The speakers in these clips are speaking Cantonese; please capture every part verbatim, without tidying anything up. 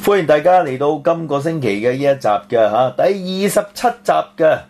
歡迎大家嚟到今個星期嘅呢一集嘅嚇第二十七集嘅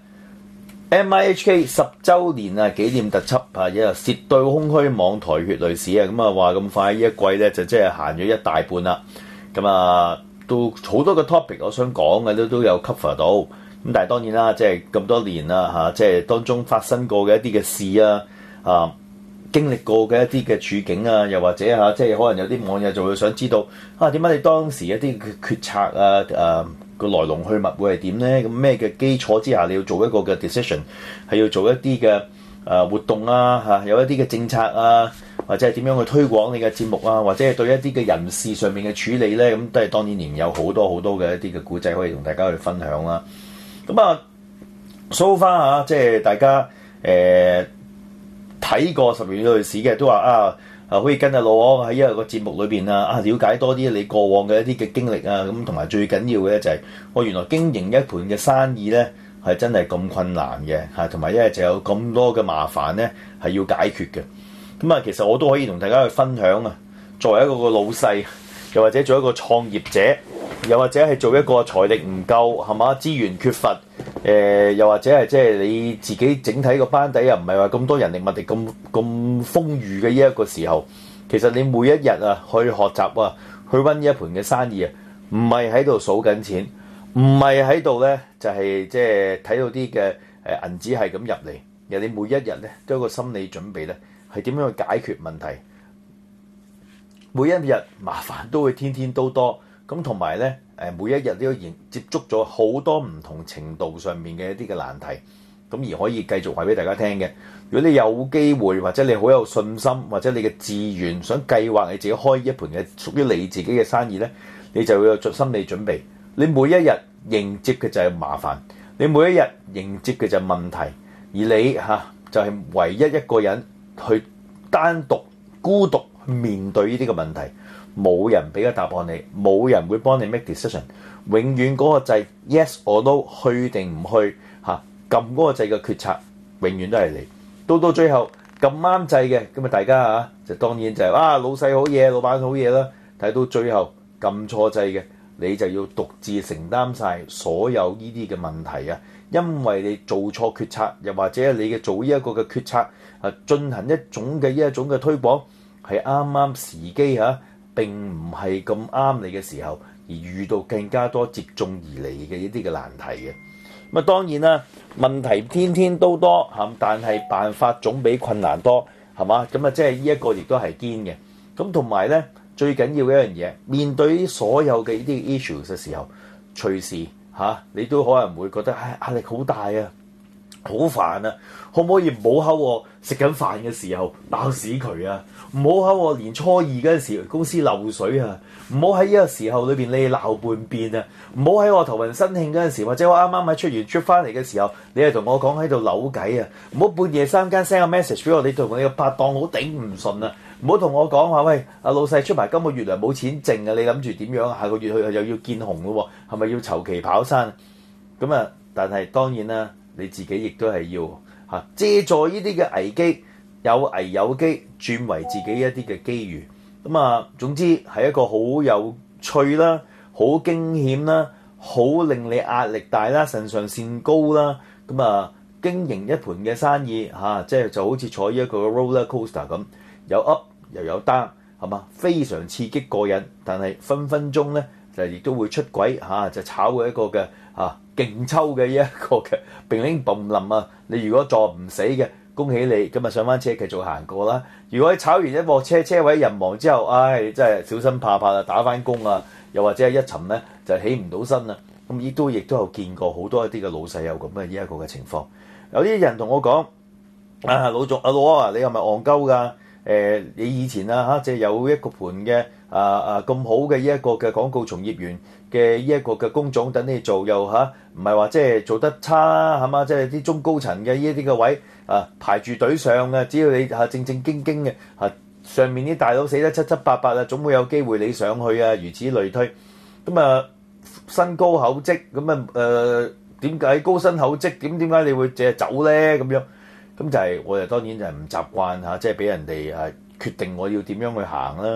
M I H K 十週年啊紀念特輯啊，一日涉對空虛網台血淚史啊，咁啊話咁快呢一季咧就即係行咗一大半啦，咁啊都好多個 topic 我想講嘅都都有 cover 到，咁但係當然啦，即係咁多年啦嚇，即係當中發生過嘅一啲嘅事啊啊。經歷過嘅一啲嘅處境啊，又或者嚇，即係可能有啲網友就會想知道啊，點解你當時一啲嘅決策啊，誒個來龍去脈會係點咧？咁咩嘅基礎之下你要做一個嘅 decision， 係要做一啲嘅誒活動啊，嚇有一啲嘅政策啊，或者係點樣去推廣你嘅節目啊，或者係對一啲嘅人事上面嘅處理咧，咁都係當然仍有好多好多嘅一啲嘅故仔可以同大家去分享啦。咁啊，so far嚇，即係大家誒。呃睇過十年血淚史嘅都話啊，啊可以跟阿老王喺一個節目裏邊啊，啊了解多啲你過往嘅一啲嘅經歷啊，咁同埋最緊要嘅咧就係、是、我原來經營一盤嘅生意咧係真係咁困難嘅嚇，同埋因為就有咁多嘅麻煩咧係要解決嘅。咁啊，其實我都可以同大家去分享啊，作為一個個老細，又或者做一個創業者，又或者係做一個財力唔夠係嘛，資源缺乏。誒、呃、又或者係即係你自己整體個班底又唔係話咁多人力物力咁咁豐裕嘅呢一個時候，其實你每一日啊去學習啊去溫呢一盤嘅生意啊，唔係喺度數緊錢，唔係喺度咧就係即係睇到啲嘅誒銀紙係咁入嚟，而你每一日咧都有個心理準備咧，係點樣去解決問題。每一日麻煩都會天天都多，咁同埋咧。誒每一日都要接觸咗好多唔同程度上面嘅一啲嘅難題，咁而可以繼續話俾大家聽嘅。如果你有機會或者你好有信心，或者你嘅志願想計劃你自己開一盤嘅屬於你自己嘅生意咧，你就要有做心理準備。你每一日迎接嘅就係麻煩，你每一日迎接嘅就係問題，而你嚇、啊、就係、是、唯一一個人去單獨孤獨去面對呢啲嘅問題。冇人俾個答案你，冇人會幫你 make decision。永遠嗰個掣 yes or no 去定唔去嚇，撳嗰個掣嘅決策永遠都係你。到到最後咁啱掣嘅，咁啊大家嚇就當然就係、是、啊老細好嘢，老闆好嘢啦。睇到最後撳錯掣嘅，你就要獨自承擔晒所有呢啲嘅問題啊！因為你做錯決策，又或者你嘅做呢一個嘅決策啊，進行一種嘅呢一種嘅推廣係啱啱時機嚇。並唔係咁啱你嘅時候，而遇到更加多接踵而嚟嘅一啲嘅難題嘅。咁啊當然啦，問題天天都多嚇，但係辦法總比困難多，係嘛？咁啊即係呢一個亦都係堅嘅。咁同埋咧，最緊要嘅一樣嘢，面對所有嘅呢啲 issues 嘅時候，隨時嚇、啊、你都可能會覺得唉壓力好大啊！好煩啊！可唔可以唔好喺我食緊飯嘅時候鬧死佢啊？唔好喺我年初二嗰陣時公司漏水啊！唔好喺呢個時候裏邊你鬧半邊啊！唔好喺我頭暈身慶嗰陣時，或者我啱啱喺出完 trip 翻嚟嘅時候，你係同我講喺度扭計啊！唔好半夜三更 send 個 message 俾我，你同你個拍檔好頂唔順啊！唔好同我講話喂，阿老細出埋今個月糧冇錢剩啊！你諗住點樣？下個月去又要見紅咯喎，係咪要籌旗跑山？咁啊，但係當然啦。你自己亦都係要嚇借助呢啲嘅危機，有危有機，轉為自己一啲嘅機遇。咁啊，總之係一個好有趣啦，好驚險啦，好令你壓力大啦，腎上腺高啦。咁啊，經營一盤嘅生意嚇、啊，即係就好似坐一個 roller coaster 咁，有 up 又有 down，係嘛？非常刺激過癮，但係分分鐘咧就亦都會出軌嚇、啊，就炒嘅一個嘅嚇。啊勁抽嘅一個嘅並拎冧冧啊！你如果撞唔死嘅，恭喜你，今日上翻車繼續行過啦。如果你炒完一鑊車，車位人亡之後，唉，真係小心怕怕啊，打翻工啊，又或者係一沉咧就起唔到身啊。咁亦都亦都有見過好多一啲嘅老細有咁嘅呢一個嘅情況。有啲人同我講啊，老總阿老啊，你係咪戇鳩㗎？誒，你以前啊嚇，即係有一個盤嘅啊啊咁好嘅呢一個嘅廣告從業員嘅呢一個嘅工種等你做，又嚇唔係話即係做得差啦，係嘛？即係啲中高層嘅呢一啲嘅位啊排住隊上嘅，只要你係正正經經嘅啊，上面啲大佬死得七七八八啊，總會有機會你上去啊，如此類推。咁啊薪高厚職，咁啊誒點解高薪厚職？點點解你會淨係走咧？咁樣？咁就係、是、我就當然就係唔習慣嚇，即係俾人哋誒決定我要點樣去行啦。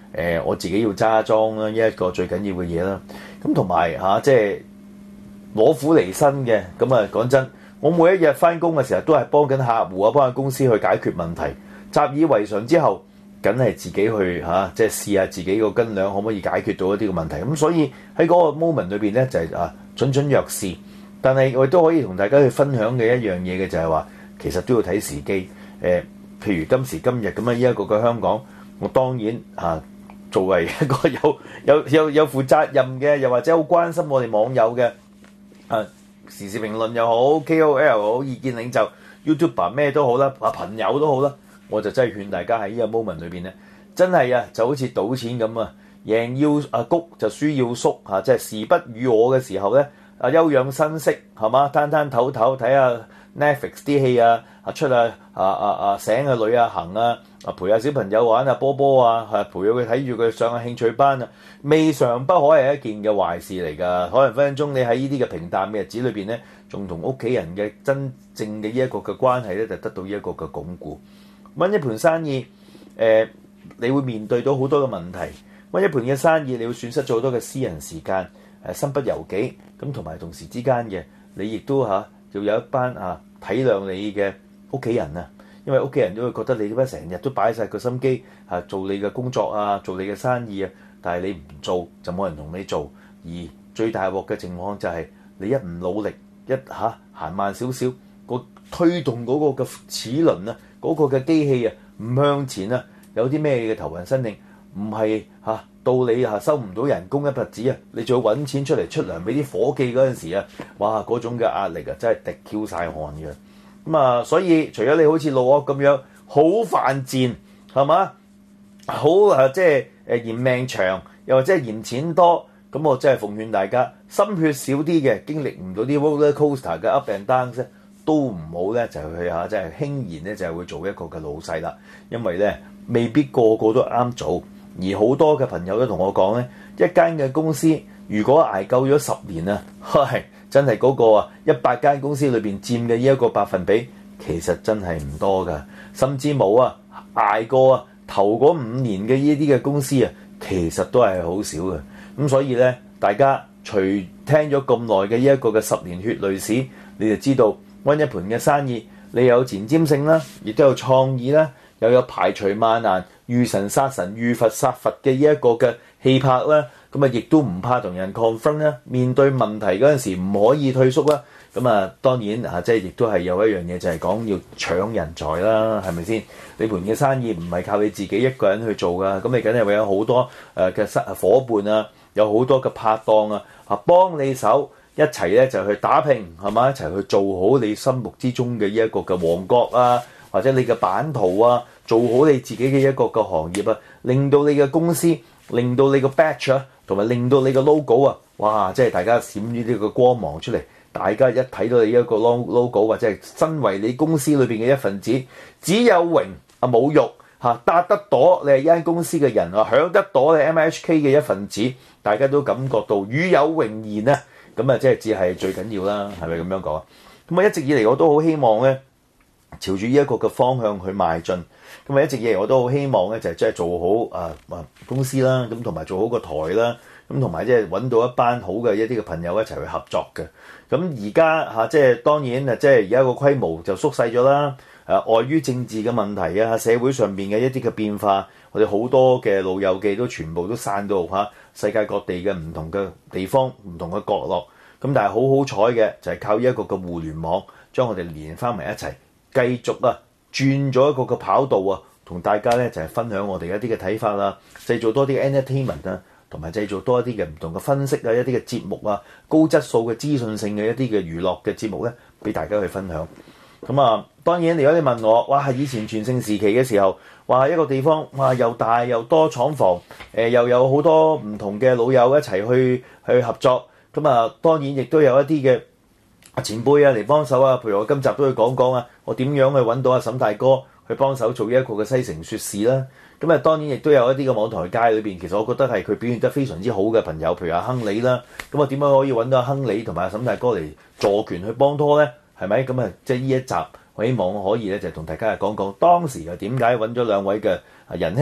呃、我自己要揸莊啦，呢一個最緊要嘅嘢啦。咁同埋嚇即係攞苦離身嘅，咁啊講真，我每一日翻工嘅時候都係幫緊客戶啊，幫緊公司去解決問題，習以為常之後，梗係自己去嚇即係試下自己個斤兩可唔可以解決到一啲嘅問題。咁所以喺嗰個 moment 裏邊咧就係、是、啊蠢蠢若試，但係我亦都可以同大家去分享嘅一樣嘢嘅就係話，其實都要睇時機。誒、呃，譬如今時今日咁啊，呢一個嘅香港，我當然啊作為一個有有有有負責任嘅，又或者好關心我哋網友嘅啊時事評論又好 K O L 又好，意見領袖 YouTuber 咩都好啦，啊朋友都好啦，我就真係勸大家喺呢個 moment 裏邊咧，真係啊就好似賭錢咁啊！贏要啊谷就輸要縮嚇，即係時不與我嘅時候咧，啊休養生息係嘛，攤攤唞唞睇下 Netflix 啲戲啊，啊出啊啊啊啊醒下女啊行啊，啊陪下小朋友玩下波波啊，係陪佢睇住佢上下興趣班啊，未嘗不可係一件嘅壞事嚟㗎。可能分分鐘你喺呢啲嘅平淡嘅日子裏邊咧，仲同屋企人嘅真正嘅呢一個嘅關係咧，就得到呢一個嘅鞏固。揾一盤生意，誒、呃，你會面對到好多嘅問題。揾一盤嘅生意，你會損失咗好多嘅私人時間，誒身不由己。咁同埋同時之間嘅，你亦都嚇要有一班啊體諒你嘅屋企人啊，因為屋企人都會覺得你點解成日都擺晒個心機嚇做你嘅工作啊，做你嘅生意啊，但係你唔做就冇人同你做。而最大鑊嘅情況就係你一唔努力，一嚇行慢少少，個推動嗰個嘅齒輪啊，嗰、嗰個嘅機器啊唔向前啊，有啲咩嘅頭暈身㷫。唔係嚇到你嚇收唔到人工一筆子啊！你仲要揾錢出嚟出糧俾啲伙計嗰陣時啊，哇！嗰種嘅壓力啊，真係滴 Q 晒汗嘅。咁啊，所以除咗你好似老屋咁樣好犯賤係嘛，好啊即係誒嫌命長，又或者係嫌錢多，咁我真係奉勸大家心血少啲嘅，經歷唔到啲 roller coaster 嘅 up and down 咧，都唔好咧就去嚇即係輕言咧就係會做一個嘅老細啦，因為咧未必個個都啱做。而好多嘅朋友都同我講咧，一間嘅公司如果捱夠咗十年啊，係真係嗰個啊一百間公司裏邊佔嘅呢一個百分比，其實真係唔多㗎，甚至冇啊捱過啊頭嗰五年嘅呢啲嘅公司啊，其實都係好少嘅。咁所以咧，大家除聽咗咁耐嘅呢一個嘅十年血淚史，你就知道揾一盤嘅生意，你有前瞻性啦，亦都有創意啦，又有排除萬難、遇神殺神、遇佛殺佛嘅呢一個嘅氣魄啦，咁啊亦都唔怕同人 confront 啦，面對問題嗰陣時唔可以退縮啦，咁啊當然啊即係亦都係有一樣嘢就係講要搶人才啦，係咪先？你盤嘅生意唔係靠你自己一個人去做噶，咁你梗係會有好多誒嘅室夥伴啊，有好多嘅拍檔啊，啊幫你手一齊咧就去打拼係嘛，一齊去做好你心目之中嘅呢一個嘅王國啊，或者你嘅版圖啊。做好你自己嘅一個個行業啊，令到你嘅公司，令到你個 batch 啊，同埋令到你個 logo 啊，哇！即係大家閃呢啲個光芒出嚟，大家一睇到你一個 logo 或者係身為你公司裏邊嘅一份子，只有榮啊冇辱嚇，搭得朵你係呢間公司嘅人啊，享得朵你 M H K 嘅一份子，大家都感覺到與有榮焉啊，咁啊即係只係最緊要啦，係咪咁樣講？咁啊一直以嚟我都好希望咧，朝住呢一個嘅方向去邁進。咁啊一直以嚟我都好希望咧，就係即係做好啊啊公司啦，咁同埋做好個台啦，咁同埋即係揾到一班好嘅一啲嘅朋友一齊去合作嘅。咁而家嚇即係當然啊，即係而家個規模就縮細咗啦。誒、啊，礙於政治嘅問題啊，社會上邊嘅一啲嘅變化，我哋好多嘅老友記都全部都散到嚇、啊、世界各地嘅唔同嘅地方、唔同嘅角落。咁但係好好彩嘅就係靠呢一個嘅互聯網，將我哋連翻埋一齊，繼續啊！轉咗一個個跑道啊，同大家咧就係、是、分享我哋一啲嘅睇法啦，製造多啲 entertainment 啊，同埋製造多一啲嘅唔同嘅分析啊，一啲嘅節目啊，高質素嘅資訊性嘅一啲嘅娛樂嘅節目咧，俾大家去分享。咁啊，當然如果你問我，哇，以前全盛時期嘅時候，哇，一個地方哇又大又多廠房，誒、呃、又有好多唔同嘅老友一齊去去合作，咁啊當然亦都有一啲嘅前輩啊嚟幫手啊，譬如我今集都會講講啊，我點樣去揾到阿沈大哥去幫手做一個嘅西城説事啦。咁啊當然亦都有一啲嘅網台界裏邊，其實我覺得係佢表現得非常之好嘅朋友，譬如阿亨利啦。咁啊點樣可以揾到阿亨利同埋阿沈大哥嚟助拳去幫拖咧？係咪？咁啊即係呢一集，我希望可以咧就同大家講講當時又點解揾咗兩位嘅仁兄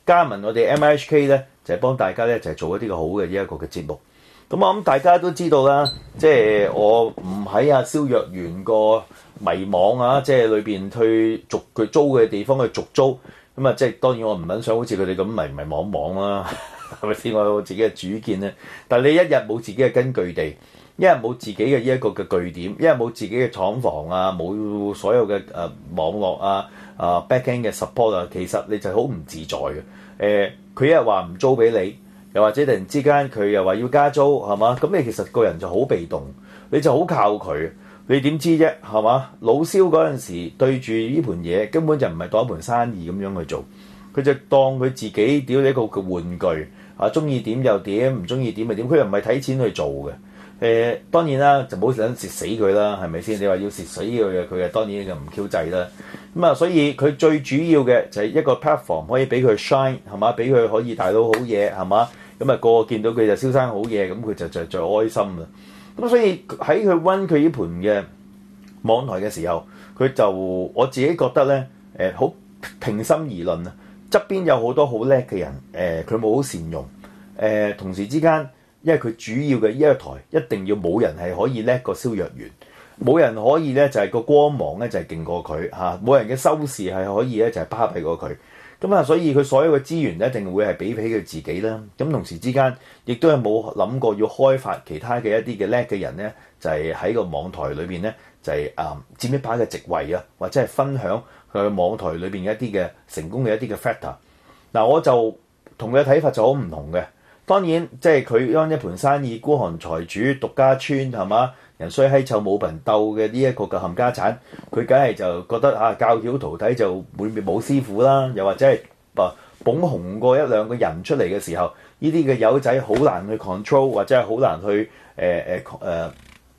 加盟我哋 M I H K 咧，就係、是、幫大家咧就係、是、做一啲嘅好嘅呢一個嘅節目。咁我諗大家都知道啦，即係我唔喺阿蕭若元個迷網啊，即係裏邊去續佢租嘅地方去續租。咁啊，即係當然我唔撚想好似佢哋咁迷迷惘惘啦，係咪先？我有自己嘅主見咧。但係你一日冇自己嘅根據地，一日冇自己嘅呢一個嘅據點，一日冇自己嘅廠房啊，冇所有嘅誒、呃、網絡啊啊 backend 嘅 support 啊，其實你就好唔自在嘅。誒、呃，佢一日話唔租俾你，又或者突然之間佢又話要加租，係嘛？咁你其實個人就好被動，你就好靠佢。你點知啫？係嘛？老蕭嗰陣時對住呢盤嘢，根本就唔係當一盤生意咁樣去做，佢就當佢自己屌你一個嘅玩具啊！中意點就點，唔中意點就點。佢又唔係睇錢去做嘅。誒、呃，當然啦，就冇想蝕死佢啦，係咪先？你話要蝕死佢嘅，佢嘅當然就唔 Q 制啦。咁啊，所以佢最主要嘅就係一個 platform 可以俾佢 shine 係嘛？俾佢可以大到好嘢係嘛？咁啊，個個見到佢就蕭生好嘢，咁佢就就最開心啦。咁所以喺佢溫佢呢盤嘅網台嘅時候，佢就我自己覺得咧，誒、呃、好平心而論啊，側邊有好多好叻嘅人，誒佢冇好善用，誒、呃、同時之間，因為佢主要嘅呢一個台一定要冇人係可以叻過蕭若元，冇人可以咧就係、是、個光芒咧就係、是、勁過佢嚇，冇、啊、人嘅收視係可以咧就係、是、巴閉過佢。咁啊，所以佢所有嘅資源一定會係俾俾佢自己啦。咁同時之間，亦都係冇諗過要開發其他嘅一啲嘅叻嘅人咧，就係、是、喺個網台裏邊咧，就係、是、啊、嗯、佔一把嘅席位啊，或者係分享佢嘅網台裏邊一啲嘅成功嘅一啲嘅 factor。嗱、啊，我就同佢嘅睇法就好唔同嘅。當然，即係佢當一盤生意孤寒財主獨家村係嘛？人衰閪臭冇朋鬥嘅呢一個嘅冚家產，佢梗係就覺得啊教曉徒弟就會冇師傅啦，又或者係啊捧紅過一兩個人出嚟嘅時候，呢啲嘅友仔好難去 control 或者係好難去誒誒誒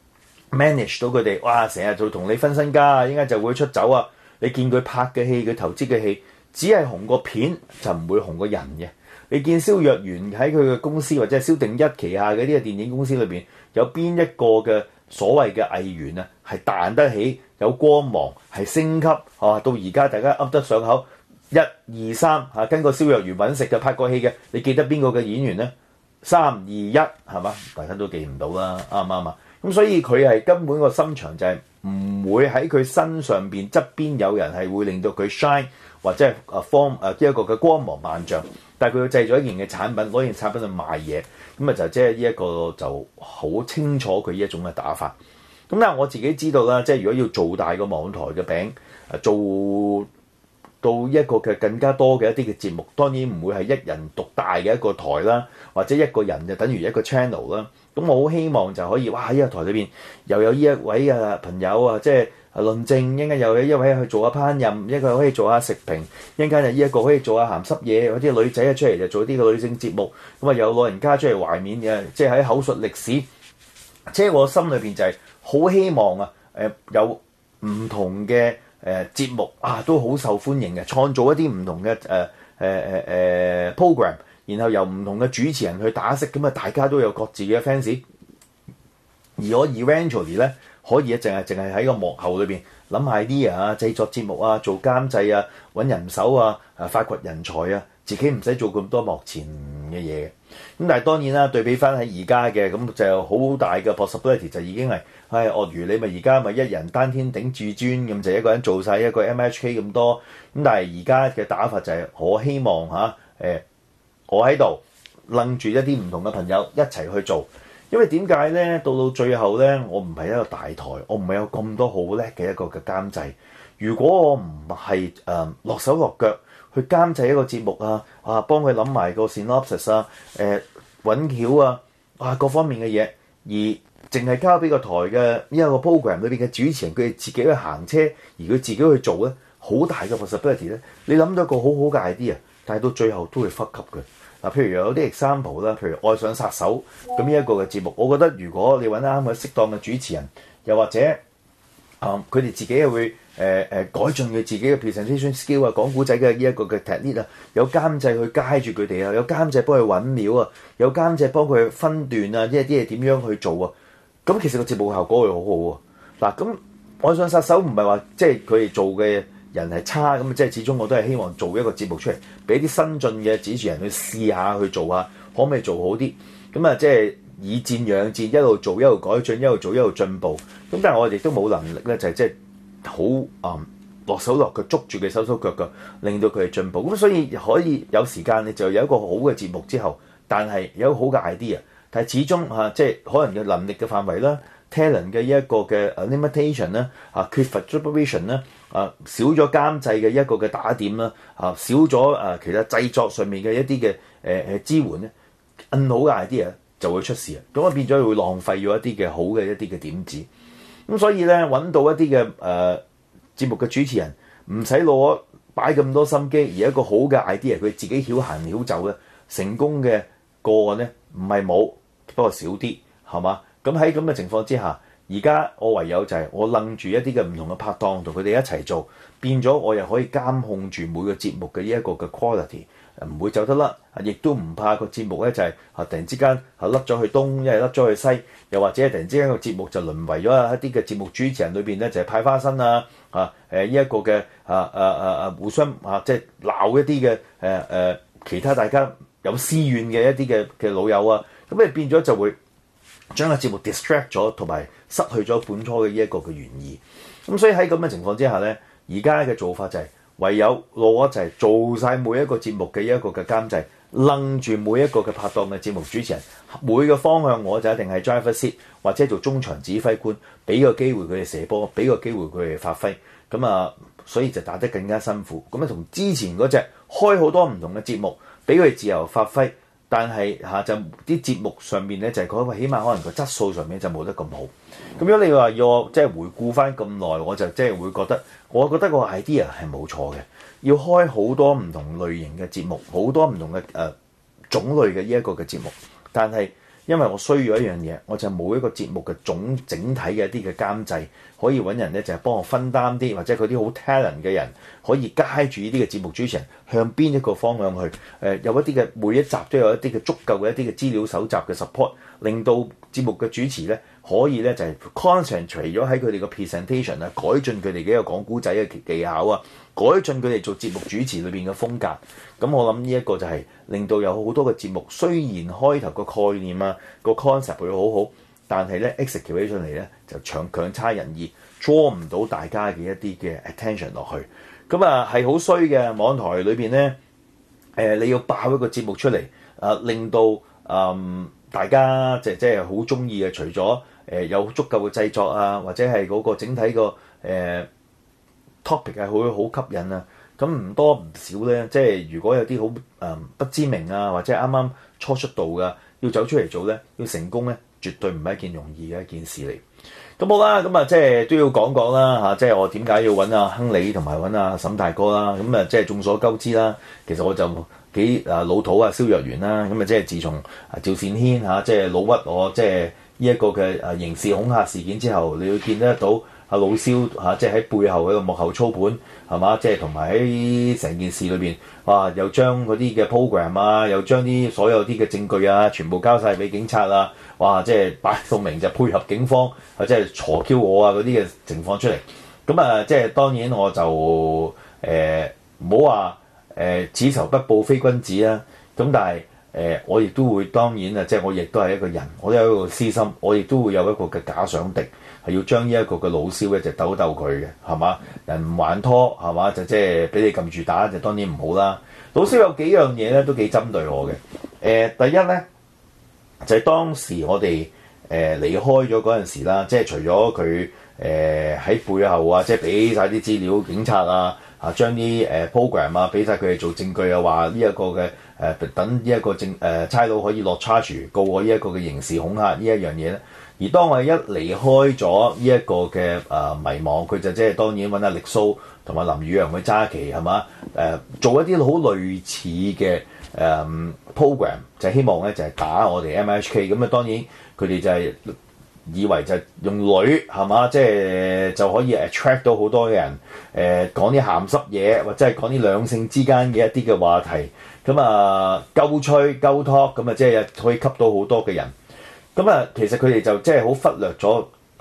manage 到佢哋，哇成日就同你分身家，應該就會出走啊！你見佢拍嘅戲，佢投資嘅戲，只係紅個片就唔會紅個人嘅。你見蕭若元喺佢嘅公司或者係蕭定一旗下嘅呢個電影公司裏邊，有邊一個嘅所謂嘅藝員啊，係彈得起有光芒，係升級啊！到而家大家噏得上口，一二三嚇，跟個蕭若元揾食嘅拍過戲嘅，你記得邊個嘅演員呢？三二一係嘛？大家都記唔到啦，啱唔啱啊？咁所以佢係根本個心腸就係唔會喺佢身上邊側邊有人係會令到佢 shine 或者係啊方啊一個嘅光芒萬丈。但係佢要製造一件嘅產品，攞件產品去賣嘢，咁啊就即係呢一個就好清楚佢呢一種嘅打法。咁但係我自己知道啦，即係如果要做大個網台嘅餅，誒做到一個嘅更加多嘅一啲嘅節目，當然唔會係一人獨大嘅一個台啦，或者一個人就等於一個 channel 啦。咁我好希望就可以，哇！呢個台裏邊又有呢一位啊朋友啊，即係論證，應該又有一位去做下烹飪，一個可以做下食評，應該就呢一個可以做下鹹濕嘢，或者女仔啊出嚟就做啲嘅女性節目。咁啊有老人家出嚟懷緬嘅，即係喺口述歷史。即係我心裏邊就係好希望啊，誒、呃、有唔同嘅誒節目啊，都好受歡迎嘅，創造一啲唔同嘅誒誒誒誒 program。然後由唔同嘅主持人去打色，咁啊大家都有各自嘅 fans。而我 eventually 咧，可以啊，淨係淨係喺個幕後裏邊諗 idea 啊，製作節目啊，做監製啊，揾人手啊，啊發掘人才啊，自己唔使做咁多幕前嘅嘢。咁但係當然啦，對比翻喺而家嘅咁就好大嘅 possibility 就已經係，唉鱷魚你咪而家咪一人單天頂至尊咁，就一個人做晒一個 M H K 咁多。咁但係而家嘅打法就係、是、我希望嚇誒。呃我喺度楞住一啲唔同嘅朋友一齊去做，因為點解咧？到到最後咧，我唔係一個大台，我唔係有咁多好叻嘅一個嘅監製。如果我唔係誒落手落腳去監製一個節目啊，啊幫佢諗埋個 synopsis 啊，誒揾橋啊，啊各方面嘅嘢，而淨係交俾個台嘅呢一個 program 裏邊嘅主持人，佢哋自己去行車，而佢自己去做咧，好大嘅 possibility 咧。你諗到一個好好嘅 idea，但係到最後都會忽級嘅。嗱，譬如有啲 example 啦，譬如愛上殺手咁呢一個嘅節目，我覺得如果你揾啱嘅適當嘅主持人，又或者啊佢哋自己係會誒誒、呃呃、改進佢自己嘅 presentation skill 啊，講古仔嘅呢一個嘅 technique 啊，有監製去 guide 住佢哋啊，有監製幫佢揾料啊，有監製幫佢分段啊，即係啲嘢點樣去做啊，咁其實個節目效果會好好喎。嗱，咁愛上殺手唔係話即係佢哋做嘅。 人係差，咁即係始終我都係希望做一個節目出嚟，俾啲新進嘅主持人去試下去做下，可唔可以做好啲？咁啊，即係以戰養戰，一路做一路改進，一路做一路進步。咁但係我哋亦都冇能力咧，就係即係好啊落手落腳捉住佢手手腳腳，令到佢哋進步。咁所以可以有時間你就有一個好嘅節目之後，但係有一個好嘅 idea，但係始終嚇、啊、即係可能嘅能力嘅範圍啦。talent 嘅一個嘅 limitation 咧，啊缺乏 supervision 咧，啊少咗監製嘅一個嘅打點啦，啊少咗啊其他製作上面嘅一啲嘅誒誒支援咧，更好嘅 idea 就會出事啊！咁啊變咗會浪費咗一啲嘅好嘅一啲嘅點子。咁所以咧揾到一啲嘅誒節目嘅主持人，唔使攞擺咁多心機，而一個好嘅 idea 佢自己曉行曉走咧，成功嘅個案咧唔係冇，不過少啲係嘛？咁喺咁嘅情況之下，而家我唯有就係我楞住一啲嘅唔同嘅拍檔，同佢哋一齊做，變咗我又可以監控住每個節目嘅呢一個嘅 quality，唔會走得甩，亦都唔怕個節目咧就係啊突然之間啊甩咗去東，一係甩咗去西，又或者突然之間個節目就淪為咗一啲嘅節目主持人裏邊咧就係派花生啊啊誒呢一個嘅啊啊啊啊互相啊即係鬧一啲嘅誒誒其他大家有私怨嘅一啲嘅嘅老友啊，咁你變咗就會將個節目 distract 咗，同埋失去咗本初嘅呢一個嘅原意。咁所以喺咁嘅情況之下咧，而家嘅做法就係唯有攞就係做晒每一個節目嘅一個嘅監製，楞住每一個嘅拍檔嘅節目主持人，每個方向我就一定係 driver seat 或者做中場指揮官，俾個機會佢哋射波，俾個機會佢哋發揮。咁啊，所以就打得更加辛苦。咁啊，同之前嗰隻開好多唔同嘅節目，俾佢哋自由發揮。但係嚇、啊、就啲節目上面咧就係講，起碼可能個質素上面就冇得咁好。咁如果你話要我即係回顧翻咁耐，我就即係會覺得，我覺得個 idea 係冇錯嘅。要開好多唔同類型嘅節目，好多唔同嘅誒、呃、種類嘅呢一個嘅節目，但係因為我需要一樣嘢，我就冇一個節目嘅總整體嘅一啲嘅監製，可以揾人咧就係、是、幫我分擔啲，或者佢啲好 talent 嘅人可以 guide住呢啲嘅節目主持人向邊一個方向去。誒、呃、有一啲嘅每一集都有一啲嘅足夠嘅一啲嘅資料搜集嘅 support，令到節目嘅主持咧可以咧就係、是、concentrate 咗喺佢哋嘅 presentation 啊，改進佢哋嘅一個講古仔嘅技巧啊，改進佢哋做節目主持裏邊嘅風格。咁我諗呢一個就係令到有好多嘅節目，雖然開頭個概念啊個 concept 會好好，但係咧 execute 起上嚟咧就強強差人意，draw 唔到大家嘅一啲嘅 attention 落去。咁啊係好衰嘅，網台裏邊咧誒你要爆一個節目出嚟啊、呃，令到嗯大家即即係好中意嘅，除咗誒、呃、有足夠嘅製作啊，或者係嗰個整體個誒、呃、topic 係好好吸引啊。咁唔多唔少咧，即係如果有啲好誒不知名啊，或者啱啱初出道嘅，要走出嚟做咧，要成功咧，絕對唔係一件容易嘅一件事嚟。咁好啦，咁啊即係都要講講啦嚇，即係我點解要揾阿亨利同埋揾阿沈大哥啦？咁啊即係眾所周知啦，其實我就幾啊老土啊蕭若元啦，咁啊即係自從啊趙善軒嚇即係老屈我即係呢一個嘅啊刑事恐嚇事件之後，你會見得到。阿老蕭嚇，即係喺背後嗰個幕後操盤係嘛？即係同埋喺成件事裏邊，哇！又將嗰啲嘅 program 啊，又將啲所有啲嘅證據啊，全部交晒俾警察啊！哇！即係擺到明就配合警方，或者係鋤 Q 我啊嗰啲嘅情況出嚟。咁啊，即係當然我就誒唔好話誒此仇不報非君子啦。咁但係誒、呃、我亦都會當然啊，即係我亦都係一個人，我都有一個私心，我亦都會有一個嘅假想敵。係要將呢一個嘅老蕭咧就鬥鬥佢嘅，係嘛？人唔還拖係嘛？就即係俾你撳住打，就當然唔好啦。老蕭有幾樣嘢咧都幾針對我嘅。誒、呃，第一咧就係、是、當時我哋誒、呃、離開咗嗰陣時啦，即係除咗佢誒喺背後啊，即係俾晒啲資料警察啊，啊將啲誒 program 啊俾晒佢哋做證據啊，話呢一個嘅誒、呃、等呢一個證誒差佬可以落 charge 告我呢一個嘅刑事恐嚇呢一樣嘢咧。而當我一離開咗呢一個嘅誒、呃、迷惘，佢就即係當然揾阿力蘇同埋林宇陽去揸旗係嘛？誒、呃、做一啲好類似嘅誒、呃、program，就希望咧就係、是、打我哋 M H K。咁啊當然佢哋就係以為就用女係嘛，即係、就是、就可以 attract 到好多嘅人，誒、呃、講啲鹹濕嘢，或者係講啲兩性之間嘅一啲嘅話題，咁啊鳩吹鳩 talk，咁啊即係可以吸到好多嘅人。咁啊，其實佢哋就即係好忽略咗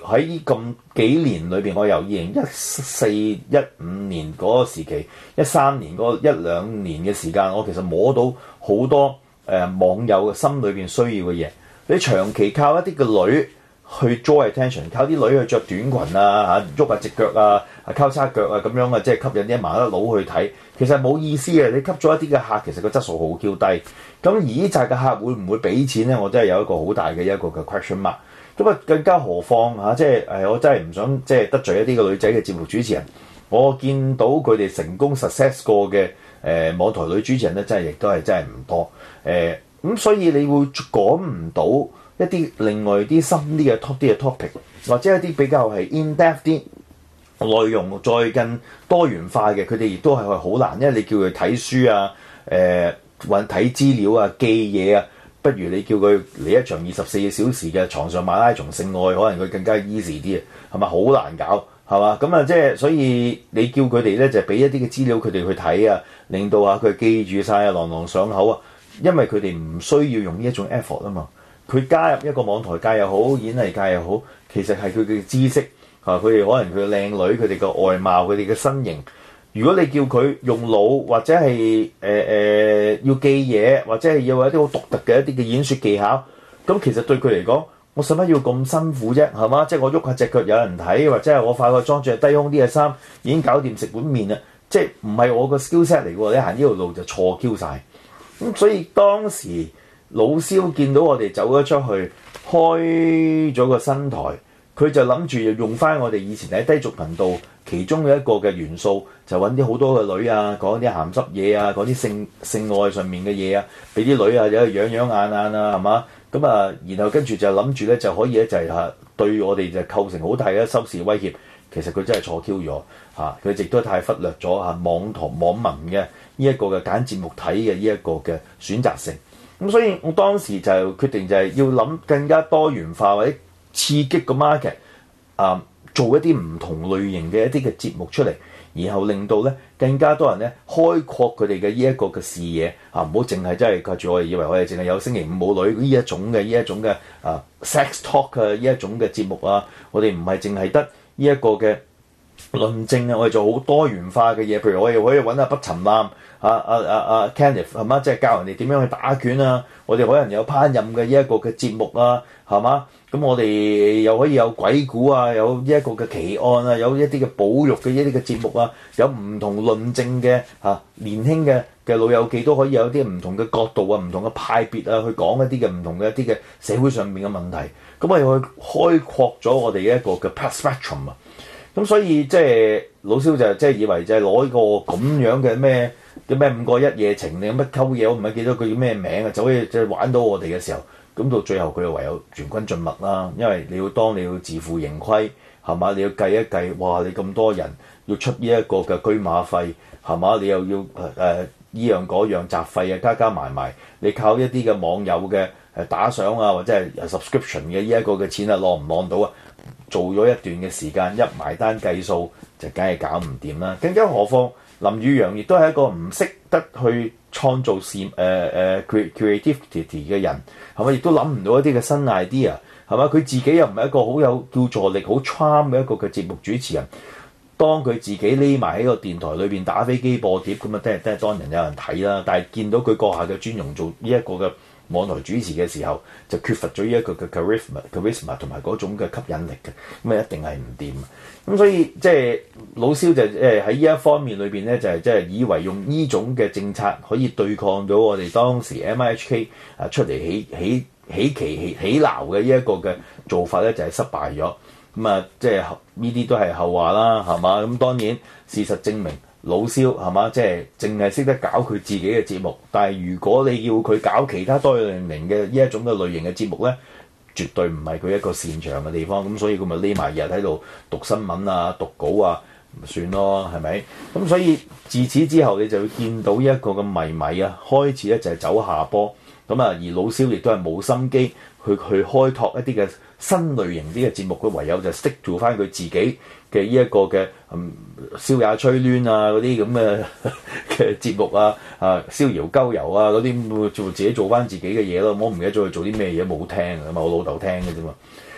喺咁幾年裏邊，我由二零一四一五年嗰個時期，一三年嗰一兩年嘅時間，我其實摸到好多誒、呃、網友嘅心裏邊需要嘅嘢。你長期靠一啲嘅女去 draw attention， 靠啲女去着短裙啊嚇，喐下隻腳啊，交叉腳啊咁樣啊，即係吸引啲麻甩佬去睇，其實冇意思嘅。你吸咗一啲嘅客，其實個質素好 Q 低。咁而呢扎嘅客會唔會俾錢咧？我真係有一個好大嘅一個嘅 question mark。咁啊，更加何況嚇、啊，即係誒，我真係唔想即係得罪一啲嘅女仔嘅節目主持人。我見到佢哋成功 success 過嘅誒、呃、網台女主持人咧，真係亦都係真係唔多誒。咁、呃、所以你會講唔到一啲另外啲深啲嘅 top 啲嘅 topic， 或者一啲比較係 in depth 啲內容再更多元化嘅，佢哋亦都係好難，因為你叫佢睇書啊，誒或睇資料啊，記嘢啊，不如你叫佢嚟一場二十四小時嘅床上馬拉松性愛，可能佢更加 easy 啲啊，係咪好難搞係嘛？咁啊，即係所以你叫佢哋咧就俾一啲嘅資料佢哋去睇啊，令到啊佢記住晒啊，朗朗上口啊，因為佢哋唔需要用呢一種 effort 啊嘛。佢加入一個網台界又好，演藝界又好，其實係佢嘅知識嚇，佢哋可能佢嘅靚女，佢哋嘅外貌，佢哋嘅身形。如果你叫佢用腦或者係誒誒要記嘢，或者係要有一啲好獨特嘅一啲嘅演說技巧，咁其實對佢嚟講，我使乜要咁辛苦啫？係嘛？即係我喐下隻腳有人睇，或者係我化個妝着低胸啲嘅衫已經搞掂食碗麵啦。即係唔係我個 skillset 嚟喎？你行呢條路就錯 Q 晒。咁所以當時老蕭見到我哋走咗出去，開咗個新台，佢就諗住用翻我哋以前喺低俗頻道其中嘅一個嘅元素，就揾啲好多嘅女啊，講啲鹹濕嘢啊，講啲性性愛上面嘅嘢啊，俾啲女啊有養養眼眼啊，係嘛？咁啊，然後跟住就諗住咧就可以咧就係嚇對我哋就構成好大嘅收視威脅。其實佢真係錯 Q 咗嚇，佢亦都太忽略咗嚇網台網民嘅呢一個嘅揀節目睇嘅呢一個嘅選擇性。咁所以我當時就決定就係要諗更加多元化或者刺激個 market 啊，做一啲唔同類型嘅一啲嘅節目出嚟，然後令到咧更加多人咧開闊佢哋嘅呢一個嘅視野啊，唔好淨係真係靠住我哋以為我哋淨係有星期五母女呢一種嘅呢一種嘅啊 sex talk 嘅呢一種嘅節目啊，我哋唔係淨係得呢一個嘅論證啊，我哋做好多元化嘅嘢，譬如我哋可以揾下不沉艦。啊啊啊啊 Kenneth 係嘛，即係教人哋點樣去打拳啊！我哋可能有烹飪嘅呢一個嘅節目啊，係嘛？咁我哋又可以有鬼故啊，有呢一個嘅奇案啊，有一啲嘅保育嘅一啲嘅節目啊，有唔同論證嘅嚇、啊、年輕嘅嘅老友記都可以有啲唔同嘅角度啊，唔同嘅派別啊，去講一啲嘅唔同嘅一啲嘅社會上面嘅問題。咁我哋去開闊咗我哋一個嘅 spectrum 啊！咁所以即係老蕭就即係以為就係攞呢個咁樣嘅咩？叫咩五個一夜情定乜溝嘢？我唔係記得佢叫咩名啊！就可以即係玩到我哋嘅時候，咁到最後佢又唯有全軍盡墨啦。因為你要當你要自負盈虧係嘛？你要計一計，哇！你咁多人要出呢一個嘅車馬費係嘛？你又要誒依、呃、樣嗰樣雜費啊，加加埋埋，你靠一啲嘅網友嘅誒打賞啊，或者係 subscription 嘅呢一個嘅錢啊，攞唔攞到啊？做咗一段嘅時間，一埋單計數就梗係搞唔掂啦。更加何況林宇陽亦都係一個唔識得去創造事誒誒 creativity 嘅人，係咪？亦都諗唔到一啲嘅新 idea，係嘛？佢自己又唔係一個好有叫座力、好 charm 嘅一個嘅節目主持人。當佢自己匿埋喺個電台裏邊打飛機播碟咁啊，都係都係當然有人睇啦。但係見到佢閣下嘅尊容做呢一個嘅網台主持嘅時候，就缺乏咗呢一個嘅 charisma、charisma 同埋嗰種嘅吸引力嘅，咁啊一定係唔掂。咁所以即係老蕭就誒喺呢一方面裏邊咧，就係即係以為用呢種嘅政策可以對抗到我哋當時 M I H K 啊出嚟起起起旗起起鬧嘅呢一個嘅做法咧，就係失敗咗。咁啊，即係呢啲都係後話啦，係嘛？咁當然事實證明。老蕭係嘛，即係淨係識得搞佢自己嘅節目，但係如果你要佢搞其他多樣型嘅呢一種嘅類型嘅節目咧，絕對唔係佢一個擅長嘅地方。咁所以佢咪匿埋日喺度讀新聞啊、讀稿啊，咪算咯，係咪？咁所以自此之後，你就會見到一個嘅迷迷啊，開始咧就係走下坡。咁啊，而老蕭亦都係冇心機去去開拓一啲嘅新類型啲嘅節目，佢唯有就 stick to 翻佢自己嘅呢一個嘅嗯燒也吹攣啊嗰啲咁嘅嘅節目啊，啊逍遙鳩遊啊嗰啲做自己做翻自己嘅嘢咯。我唔記得咗佢做啲咩嘢冇聽啊嘛，我老豆聽嘅啫嘛。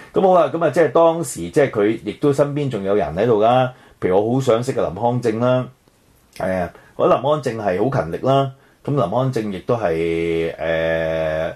咁好啦，咁啊即係當時即係佢亦都身邊仲有人喺度啦，譬如我好想識嘅林康正啦，誒，我覺得林康正係好勤力啦，咁林康正亦都係誒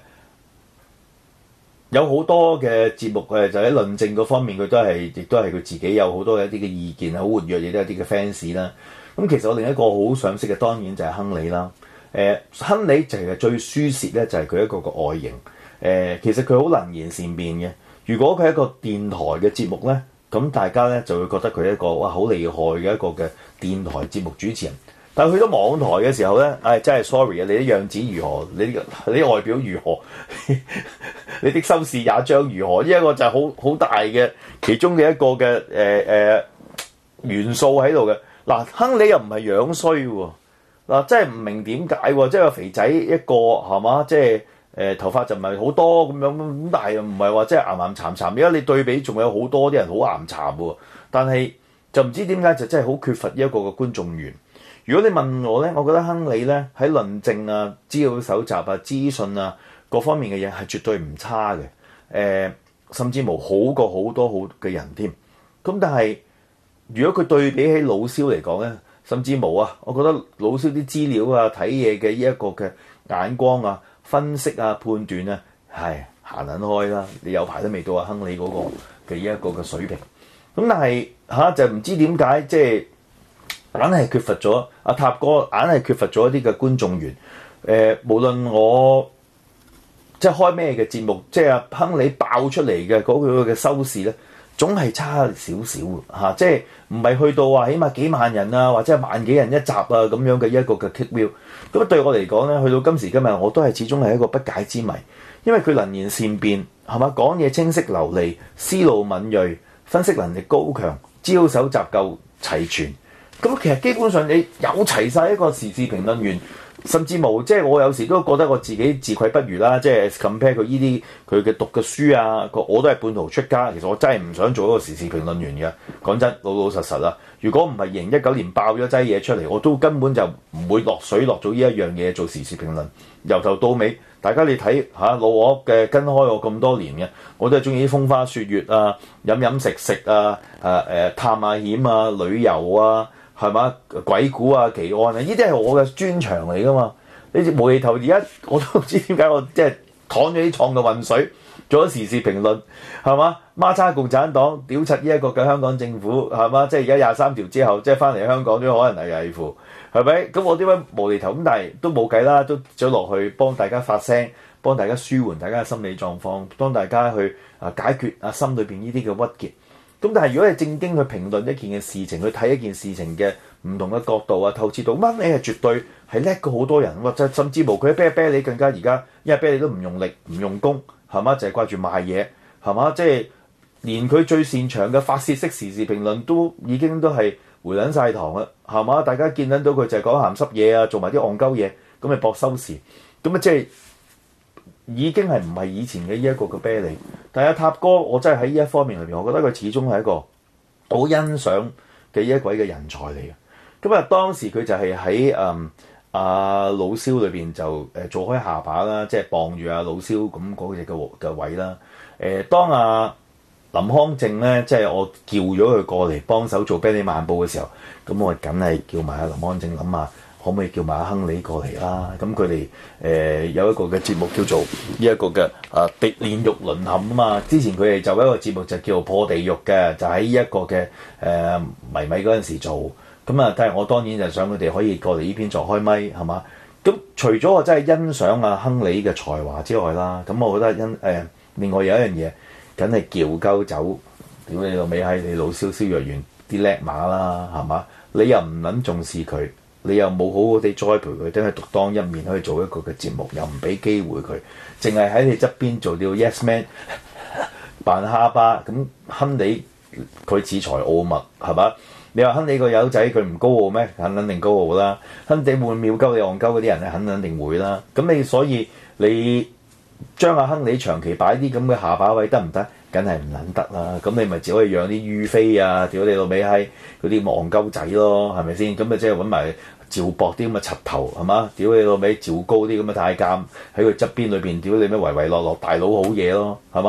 有好多嘅節目誒，就喺論證嗰方面佢都係亦都係佢自己有好多一啲嘅意見，好活躍，亦都有啲嘅 fans 啦。咁其實我另一個好想識嘅當然就係亨利啦。誒、呃，亨利就係最輸蝕咧，就係佢一個個外形。誒、呃，其實佢好能言善辯嘅。如果佢係一個電台嘅節目咧，咁大家咧就會覺得佢係一個哇好厲害嘅一個嘅電台節目主持人。但係去到網台嘅時候咧，唉、哎、真係 sorry 啊！你啲樣子如何？你你啲外表如何？你的收視也將如何？呢一個就係好好大嘅其中嘅一個嘅誒誒元素喺度嘅。嗱，亨利又唔係樣衰喎。嗱，真係唔明點解喎？即係個肥仔一個係嘛？即係誒、呃、頭髮就唔係好多咁樣咁，但係又唔係話即係岩岩巉巉。而家你對比仲有好多啲人好岩巉喎，但係就唔知點解就真係好缺乏一個嘅觀眾緣。如果你問我咧，我覺得亨利咧喺論證啊、資料搜集啊、資訊啊各方面嘅嘢係絕對唔差嘅，誒、呃、甚至乎好過好多好嘅人添。咁但係如果佢對比起老蕭嚟講咧，甚至冇啊！我覺得老蕭啲資料啊、睇嘢嘅呢一個嘅眼光啊、分析啊、判斷啊，係行緊開啦。你有排都未到啊，亨利嗰個嘅呢一個嘅水平。咁但係嚇、啊、就唔知點解，即係硬係缺乏咗阿塔哥，硬係缺乏咗一啲嘅觀眾緣。誒、呃，無論我即係開咩嘅節目，即係阿亨利爆出嚟嘅嗰個嘅收視咧，總係差少少嚇，即係唔係去到話起碼幾萬人啊，或者係萬幾人一集啊咁樣嘅一個嘅 click view。咁對我嚟講咧，去到今時今日，我都係始終係一個不解之謎，因為佢能言善辯係嘛，講嘢清晰流利，思路敏鋭，分析能力高強，資料搜集夠齊全。咁其實基本上你有齊晒一個時事評論員。甚至冇，即係我有時都覺得我自己自愧不如啦。即係 compare 佢呢啲佢嘅讀嘅書啊，我都係半途出家。其實我真係唔想做一個時事評論員嘅。講真，老老實實啦。如果唔係二零一九年爆咗劑嘢出嚟，我都根本就唔會落水落咗呢一樣嘢做時事評論。由頭到尾，大家你睇嚇、啊、老我嘅跟開我咁多年嘅，我都係中意啲風花雪月啊、飲飲食食啊、誒、啊、誒探下險啊、旅遊啊。係嘛？鬼故啊、奇案啊，呢啲係我嘅專長嚟噶嘛？你無厘頭而家我都唔知點解我即係淌咗啲創嘅渾水，做咗時事評論係嘛？孖叉共產黨屌柒呢一個嘅香港政府係嘛？即係而家廿三條之後，即係翻嚟香港都可能係危乎係咪？咁我點解無厘頭咁？但係都冇計啦，都走落去幫大家發聲，幫大家舒緩大家嘅心理狀況，幫大家去啊解決啊心裏邊呢啲嘅鬱結。咁但係如果係正經去評論一件嘅事情，去睇一件事情嘅唔同嘅角度啊、透徹度，乜你係絕對係叻過好多人，或者甚至乎佢啤啤你更加而家，因為啤你都唔用力、唔用功，係嘛？就係掛住賣嘢，係嘛？即係連佢最擅長嘅發泄式時事評論都已經都係回撚晒堂啦，係嘛？大家見得到佢就係講鹹濕嘢啊，做埋啲戇鳩嘢，咁咪搏收視，咁啊即係。已經係唔係以前嘅呢一個嘅啤梨，但係阿塔哥，我真係喺呢一方面裏邊，我覺得佢始終係一個好欣賞嘅一位嘅人才嚟嘅。咁啊，當時佢就係喺誒阿老蕭裏邊就誒做開下巴啦，即係傍住阿老蕭咁嗰隻嘅嘅位啦。誒、呃，當阿、啊、林康正咧，即係我叫咗佢過嚟幫手做啤梨漫報嘅時候，咁我梗係叫埋阿林康正諗下。可唔可以叫埋阿亨利過嚟啦？咁佢哋誒有一個嘅節目叫做呢一個嘅啊地煉獄淪陷啊嘛。之前佢哋就有一個節目就叫做破地獄嘅，就喺呢一個嘅誒、呃、迷米嗰陣時做。咁啊，但係我當然就想佢哋可以過嚟呢邊作開咪係嘛。咁除咗我真係欣賞阿亨利嘅才華之外啦，咁我覺得因誒、呃、另外有一樣嘢，梗係叫鳩走屌你老味喺你老蕭蕭若元啲叻馬啦係嘛？你又唔撚重視佢？你又冇好好地栽培佢，等佢獨當一面去做一個嘅節目，又唔俾機會佢，淨係喺你側邊做啲 yes man 扮哈巴咁。亨利佢恃才傲物係嘛？你話亨利個友仔佢唔高傲咩？肯肯定高傲啦。亨利會秒鳩你戇鳩嗰啲人咧，肯肯定會啦。咁你所以你將阿亨利長期擺啲咁嘅下巴位得唔得？梗係唔撚得啦。咁你咪只可以養啲於飛啊，屌你老味閪嗰啲戇鳩仔咯，係咪先？咁咪即係揾埋趙博啲咁嘅柒頭係嘛？屌你老味趙高啲咁嘅太監喺佢側邊裏邊，屌你咩唯唯諾諾大佬好嘢咯，係嘛？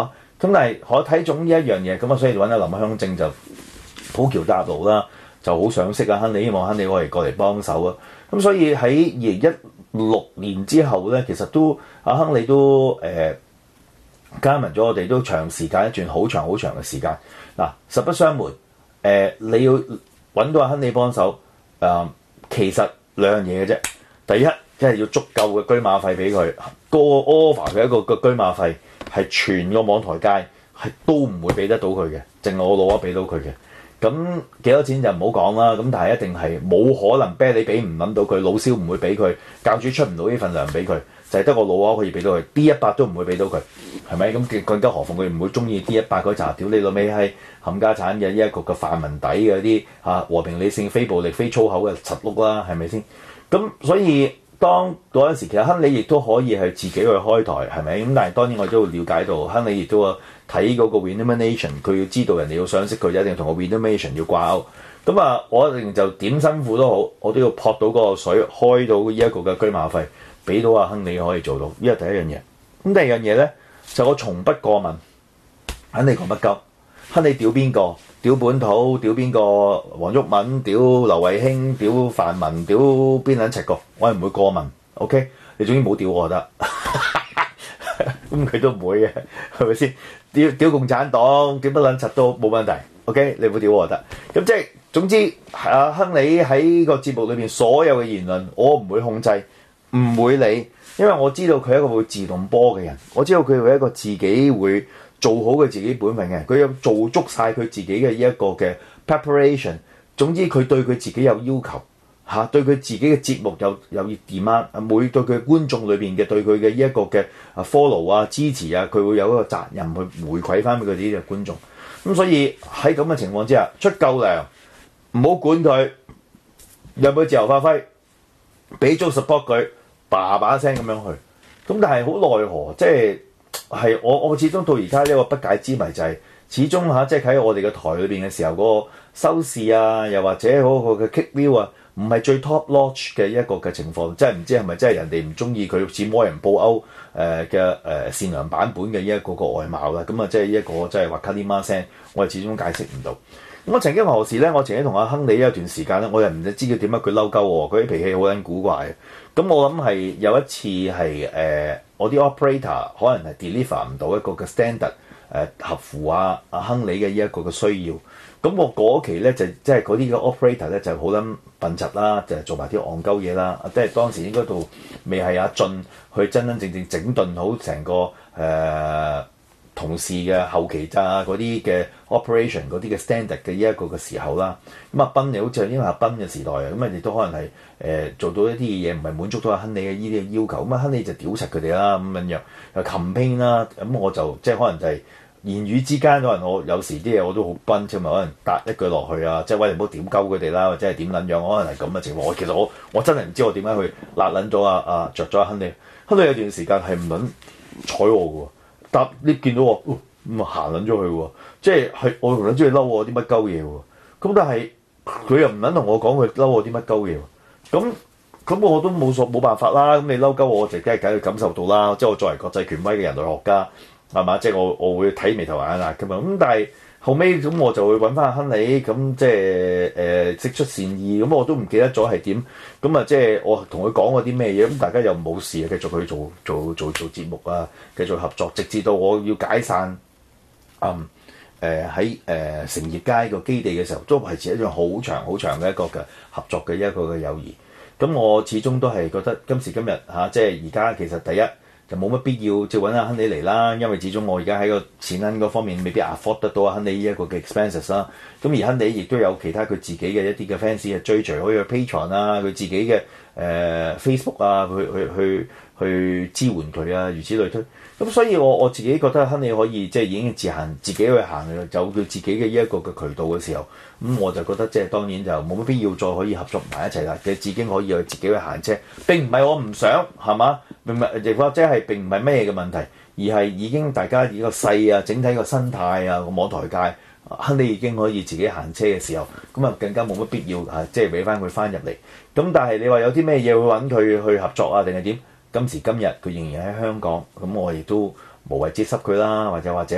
咁但係我睇中呢一樣嘢，咁啊所以揾阿林香正就鋪橋搭路啦，就好想識啊亨利，希望亨利可以過嚟幫手啊。咁所以喺二零一六年之後咧，其實都阿亨利都誒、呃、加盟咗我哋都長時間一段好長好長嘅時間。嗱，實不相瞞，誒、呃、你要揾到阿亨利幫手，誒、呃、其實兩樣嘢嘅啫。第一，即係要足夠嘅車馬費俾佢，個 offer 佢一個個車馬費係全個網台界係都唔會俾得到佢嘅，淨係我老阿俾到佢嘅。咁幾多錢就唔好講啦，咁但係一定係冇可能啤你俾唔諗到佢，老蕭唔會俾佢，教主出唔到呢份糧俾佢，就係得我老阿可以俾到佢 D 一百都唔會俾到佢，係咪？咁更加何況佢唔會中意 D 一百嗰扎屌你老味係冚家產嘅呢一個嘅泛民底嘅啲嚇和平理性非暴力非粗口嘅柒碌啦，係咪先？咁所以當嗰陣時，其實亨利亦都可以係自己去開台，係咪？咁但係當然我都要了解到，亨利亦都睇嗰個 renomination， 佢要知道人哋要想識佢，一定同個 renomination 要掛鈎。咁啊，我一定就點辛苦都好，我都要撲到嗰個水，開到呢一個嘅車馬費，俾到阿亨利可以做到。呢個第一樣嘢。咁第二樣嘢咧，就我從不過問，亨利講乜鳩，亨利屌邊個？屌本土，屌邊個？黃毓民，屌劉慧卿，屌泛民，屌邊撚柒個？我係唔會過問 ，OK？ 你總之唔好屌我就得，咁佢都唔會嘅，係咪先？屌屌共產黨，屌乜撚柒都冇問題 ，OK？ 你唔好屌我就得。咁即係總之，阿亨利喺個節目裏邊所有嘅言論，我唔會控制，唔會理，因為我知道佢係一個會自動波嘅人，我知道佢係一個自己會做好佢自己本分嘅，佢有做足晒佢自己嘅呢一個嘅 preparation。總之佢對佢自己有要求嚇、啊，對佢自己嘅節目有有 demand，每對佢觀眾裏邊嘅對佢嘅呢一個嘅 follow 啊支持啊，佢會有一個責任去回饋翻俾佢哋嘅觀眾。咁所以喺咁嘅情況之下，出夠糧，唔好管佢，讓佢自由發揮，俾足 support 佢，叭叭聲咁樣去。咁但係好奈何，即係。係我我始終到而家呢個不解之謎就係、是、始終嚇，即係喺我哋嘅台裏邊嘅時候，嗰、那個收視啊，又或者嗰個嘅 kick view 啊，唔係最 top notch 嘅一個嘅情況，即係唔知係咪真係人哋唔中意佢似魔人布歐誒嘅誒善良版本嘅呢一個個外貌啦。咁啊，即係一個真係話卡啲媽聲，我係始終解釋唔到。咁我曾經何時咧？我曾經同阿亨利一段時間咧，我又唔知佢點解佢嬲鳩我，佢啲脾氣好撚古怪。咁我諗係有一次係誒、呃、我啲 operator 可能係 deliver 唔到一個嘅 standard 誒、呃、合乎啊阿亨利嘅呢一個嘅需要。咁我嗰期咧就即係嗰啲嘅 operator 咧就好撚笨柒啦，就係、是、做埋啲戇鳩嘢啦。即係當時應該度未係阿進去真真正正整頓好成個誒。呃同事嘅後期咋嗰啲嘅 operation 嗰啲嘅 standard 嘅呢一個嘅時候啦，咁阿斌又好似因為阿斌嘅時代啊，咁啊亦都可能係誒、呃、做到一啲嘢唔係滿足到阿亨利嘅呢啲嘅要求，咁啊亨利就屌柒佢哋啦，咁樣樣又 campaign 啦，咁我就即係可能就係言語之間，可能我有時啲嘢我都好崩，即係咪可能答一句落去啊，即係喂，你唔好點鳩佢哋啦，或者係點撚樣，可能係咁嘅情況。我其實我我真係唔知我點解去辣撚咗啊啊著咗阿亨利，亨利有段時間係唔撚睬我嘅喎。搭 lift 見到我，咁啊行撚咗去喎，即係係我同撚中意嬲我啲乜鳩嘢喎，咁但係佢又唔撚同我講佢嬲我啲乜鳩嘢喎，咁咁我都冇所冇辦法啦，咁你嬲鳩我，我就梗係梗係感受到啦，即係我作為國際權威嘅人類學家，係嘛？即係我我會睇眉頭眼額㗎嘛，咁但係後尾咁我就會揾翻阿亨利，咁即係誒釋出善意，咁我都唔記得咗係點，咁啊即係我同佢講過啲咩嘢，咁大家又冇事啊，繼續去做做做做節目啊，繼續合作，直至到我要解散，嗯誒喺誒成業街個基地嘅時候，都維持一種好長好長嘅一個嘅合作嘅一個嘅友誼。咁我始終都係覺得今時今日嚇、啊，即係而家其實第一。就冇乜必要即係揾阿亨利嚟啦，因為始終我而家喺個錢銀嗰方面未必 afford 得到阿亨利呢一個嘅 expenses 啦。咁而亨利亦都有其他佢自己嘅一啲嘅 fans 嘅追隨，可以去 Patreon 啊，佢自己嘅誒、呃、Facebook 啊，去去去去支援佢啊，如此類推。咁所以我我自己覺得亨利可以即係已經自行自己去行嘅，走佢自己嘅呢一個嘅渠道嘅時候，咁我就覺得即係當然就冇乜必要再可以合作埋一齊啦。佢已經可以去自己去行車，並唔係我唔想係嘛，並唔係亦或者係並唔係咩嘅問題，而係已經大家呢個勢啊，整體個生態啊，個網台界，亨利已經可以自己行車嘅時候，咁啊更加冇乜必要啊，即係俾翻佢翻入嚟。咁但係你話有啲咩嘢會揾佢去合作啊，定係點？今時今日佢仍然喺香港，咁我亦都無謂接濕佢啦，或者或者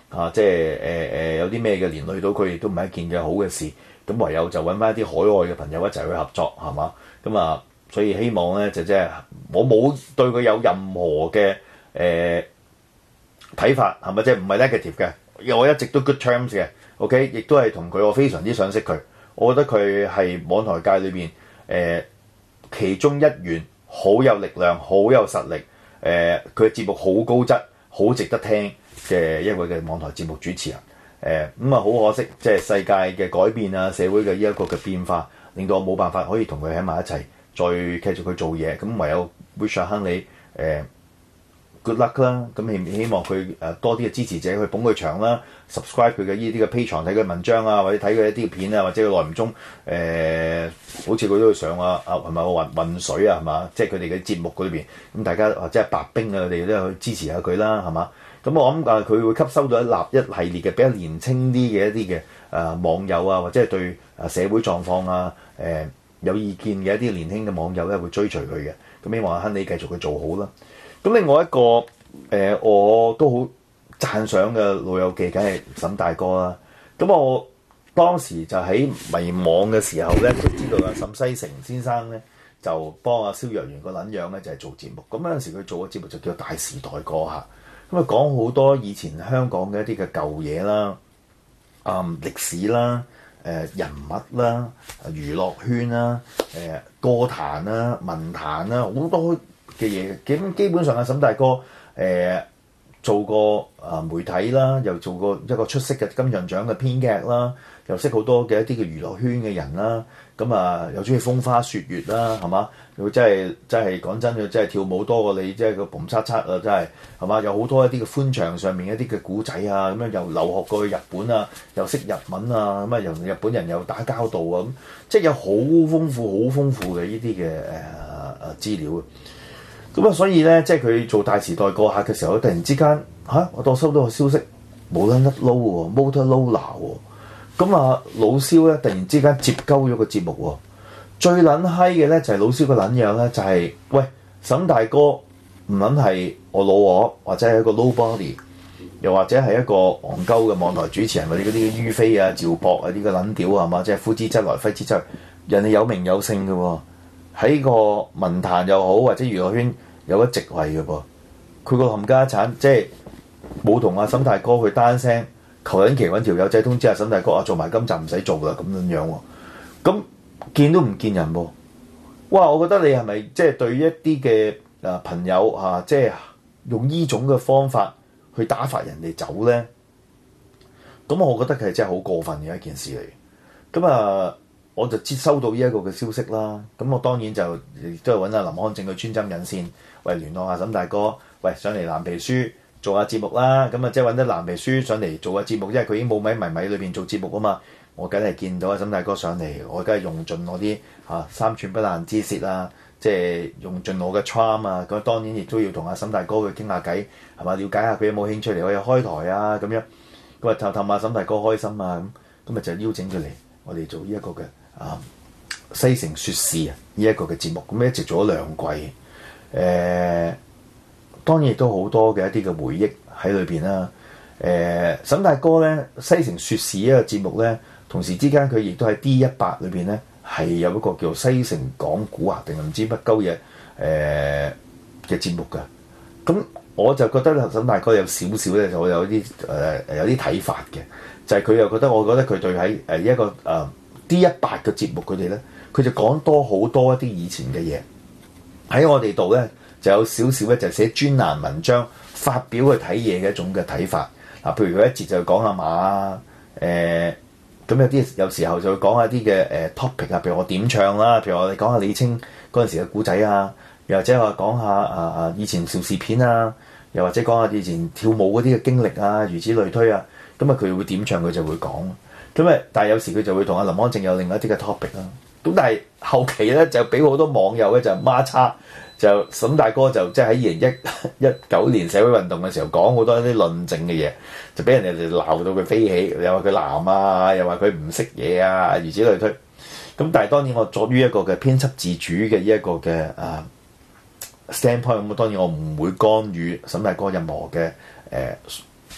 啊，即係誒誒有啲咩嘅連累到佢，亦都唔係一件嘅好嘅事。咁唯有就揾翻一啲海外嘅朋友一齊去合作，係嘛？咁啊，所以希望咧就即係我冇對佢有任何嘅誒睇法，係咪即係唔係 negative 嘅？因為我一直都 good terms 嘅 ，OK， 亦都係同佢我非常之想識佢。我覺得佢係網台界裏邊誒其中一員，好有力量、好有實力。誒佢嘅節目好高質、好值得聽嘅一位嘅網台節目主持人。誒咁啊，好、呃、可惜，即係世界嘅改變啊，社會嘅呢一個嘅變化，令到我冇辦法可以同佢喺埋一齊，再繼續去做嘢。咁唯有 wish 阿亨利誒 good luck 啦。咁希希望佢誒多啲嘅支持者去捧佢場啦 ，subscribe 佢嘅呢啲嘅 Patreon 睇佢文章啊，或者睇佢一啲片啊，或者佢內唔中誒、呃，好似佢都會上啊啊係咪混混水啊係嘛？即係佢哋嘅節目嗰裏邊，咁大家或者係白冰啊，佢哋都去支持下佢啦係嘛？咁我諗啊，佢會吸收到一立一系列嘅比較年青啲嘅一啲嘅誒網友啊，或者係對誒社會狀況啊誒、呃、有意見嘅一啲年輕嘅網友咧，會追隨佢嘅。咁希望阿亨利繼續去做好啦。咁另外一個誒、呃，我都好讚賞嘅老友記，梗係沈大哥啦。咁我當時就喺迷惘嘅時候咧，就知道阿沈西城先生咧就幫阿蕭若元個撚樣咧就係做節目。咁嗰陣時佢做嘅節目就叫《大時代歌客》。咁啊講好多以前香港嘅一啲嘅舊嘢啦，啊、嗯、歷史啦，誒、呃、人物啦，娛樂圈啦，誒、呃、歌壇啦、文壇啦，好多嘅嘢。咁基本上阿沈大哥誒、呃、做過啊媒體啦，又做過一個出色嘅金像獎嘅編劇啦，又識好多嘅一啲嘅娛樂圈嘅人啦。咁啊又中意風花雪月啦，係嘛？佢真係真係講真，佢真係跳舞多過你，即係個嘣嚓嚓啊！真係係嘛？有好多一啲嘅歡場上面一啲嘅古仔啊，咁樣又留學過去日本啊，又識日文啊，咁啊由日本人又打交道啊，咁即係有好豐富、好豐富嘅呢啲嘅誒誒資料。咁啊，所以咧，即係佢做大時代過客嘅時候，突然之間嚇、啊，我當收到個消息冇得甩撈喎 Motorola 喎。咁啊，老蕭咧突然之間接鳩咗個節目喎、哦，最撚閪嘅咧就係老蕭個撚樣咧，就係、是、喂沈大哥唔撚係我老我，或者係一個 nobody， 又或者係一個戇鳩嘅網台主持人，或者嗰啲於飛啊、趙博啊啲個撚屌係嘛，即係呼之則來揮之則去，人哋有名有姓嘅喎，喺個文壇又好或者娛樂圈有個席位嘅噃，佢個冚家產即係冇同阿沈大哥去單聲。求緊其揾條友仔通知阿沈大哥啊，做埋今集唔使做啦咁樣樣喎。咁見都唔見人喎。哇！我覺得你係咪即係對一啲嘅啊朋友啊，即係用呢種嘅方法去打發人哋走咧？咁我覺得佢係真係好過分嘅一件事嚟。咁啊，我就接收到呢一個嘅消息啦。咁我當然就亦都係揾阿林康正去穿針引線，喂聯絡阿沈大哥，喂上嚟藍皮書。做下節目啦，咁啊即係揾啲藍皮書上嚟做下節目，因為佢已經冇米迷米裏邊做節目啊嘛。我梗係見到阿沈大哥上嚟，我梗係用盡我啲嚇、啊、三寸不爛之舌啊，即係用盡我嘅 charm 啊。咁當然亦都要同阿沈大哥去傾下偈，係嘛？了解下佢有冇興趣嚟我哋開台啊咁樣。咁啊氹氹阿沈大哥開心啊咁，咁啊就邀請佢嚟我哋做呢一個嘅啊西城説事啊呢一個嘅節目，咁一直做咗兩季，誒、呃。當然亦都好多嘅一啲嘅回憶喺裏邊啦。誒、呃，沈大哥咧西城説事呢個節目咧，同時之間佢亦都喺 D 一百裏邊咧係有一個叫西城講古啊定係唔知乜鳩嘢誒嘅節目㗎。咁我就覺得沈大哥有少少咧就有啲誒誒有啲睇法嘅，就係、是、佢又覺得我覺得佢對喺誒一個誒、呃、D 一百嘅節目佢哋咧，佢就講多好多一啲以前嘅嘢喺我哋度咧。就有少少咧，就寫專欄文章發表去睇嘢嘅一種嘅睇法。嗱，譬如佢一節就講下馬啊，誒、呃，咁有啲有時候就會講下啲嘅誒 topic 啊，譬如我點唱啦，譬如我哋講下李清嗰陣時嘅故仔啊，又或者話講下啊啊以前邵氏片啊，又或者講下以前跳舞嗰啲嘅經歷啊，如此類推啊，咁啊佢會點唱佢就會講。咁啊，但係有時佢就會同阿林安正有另外一啲嘅 topic 啦。咁但係後期咧就俾好多網友咧就孖叉。就沈大哥就即係喺二零一一九年社會運動嘅時候講好多啲論證嘅嘢，就俾人哋哋鬧到佢飛起，又話佢藍啊，又話佢唔識嘢啊，如此類推。咁但係當然我作於一個嘅編輯自主嘅呢一個嘅啊 standpoint，咁當然我唔會干預沈大哥任何嘅誒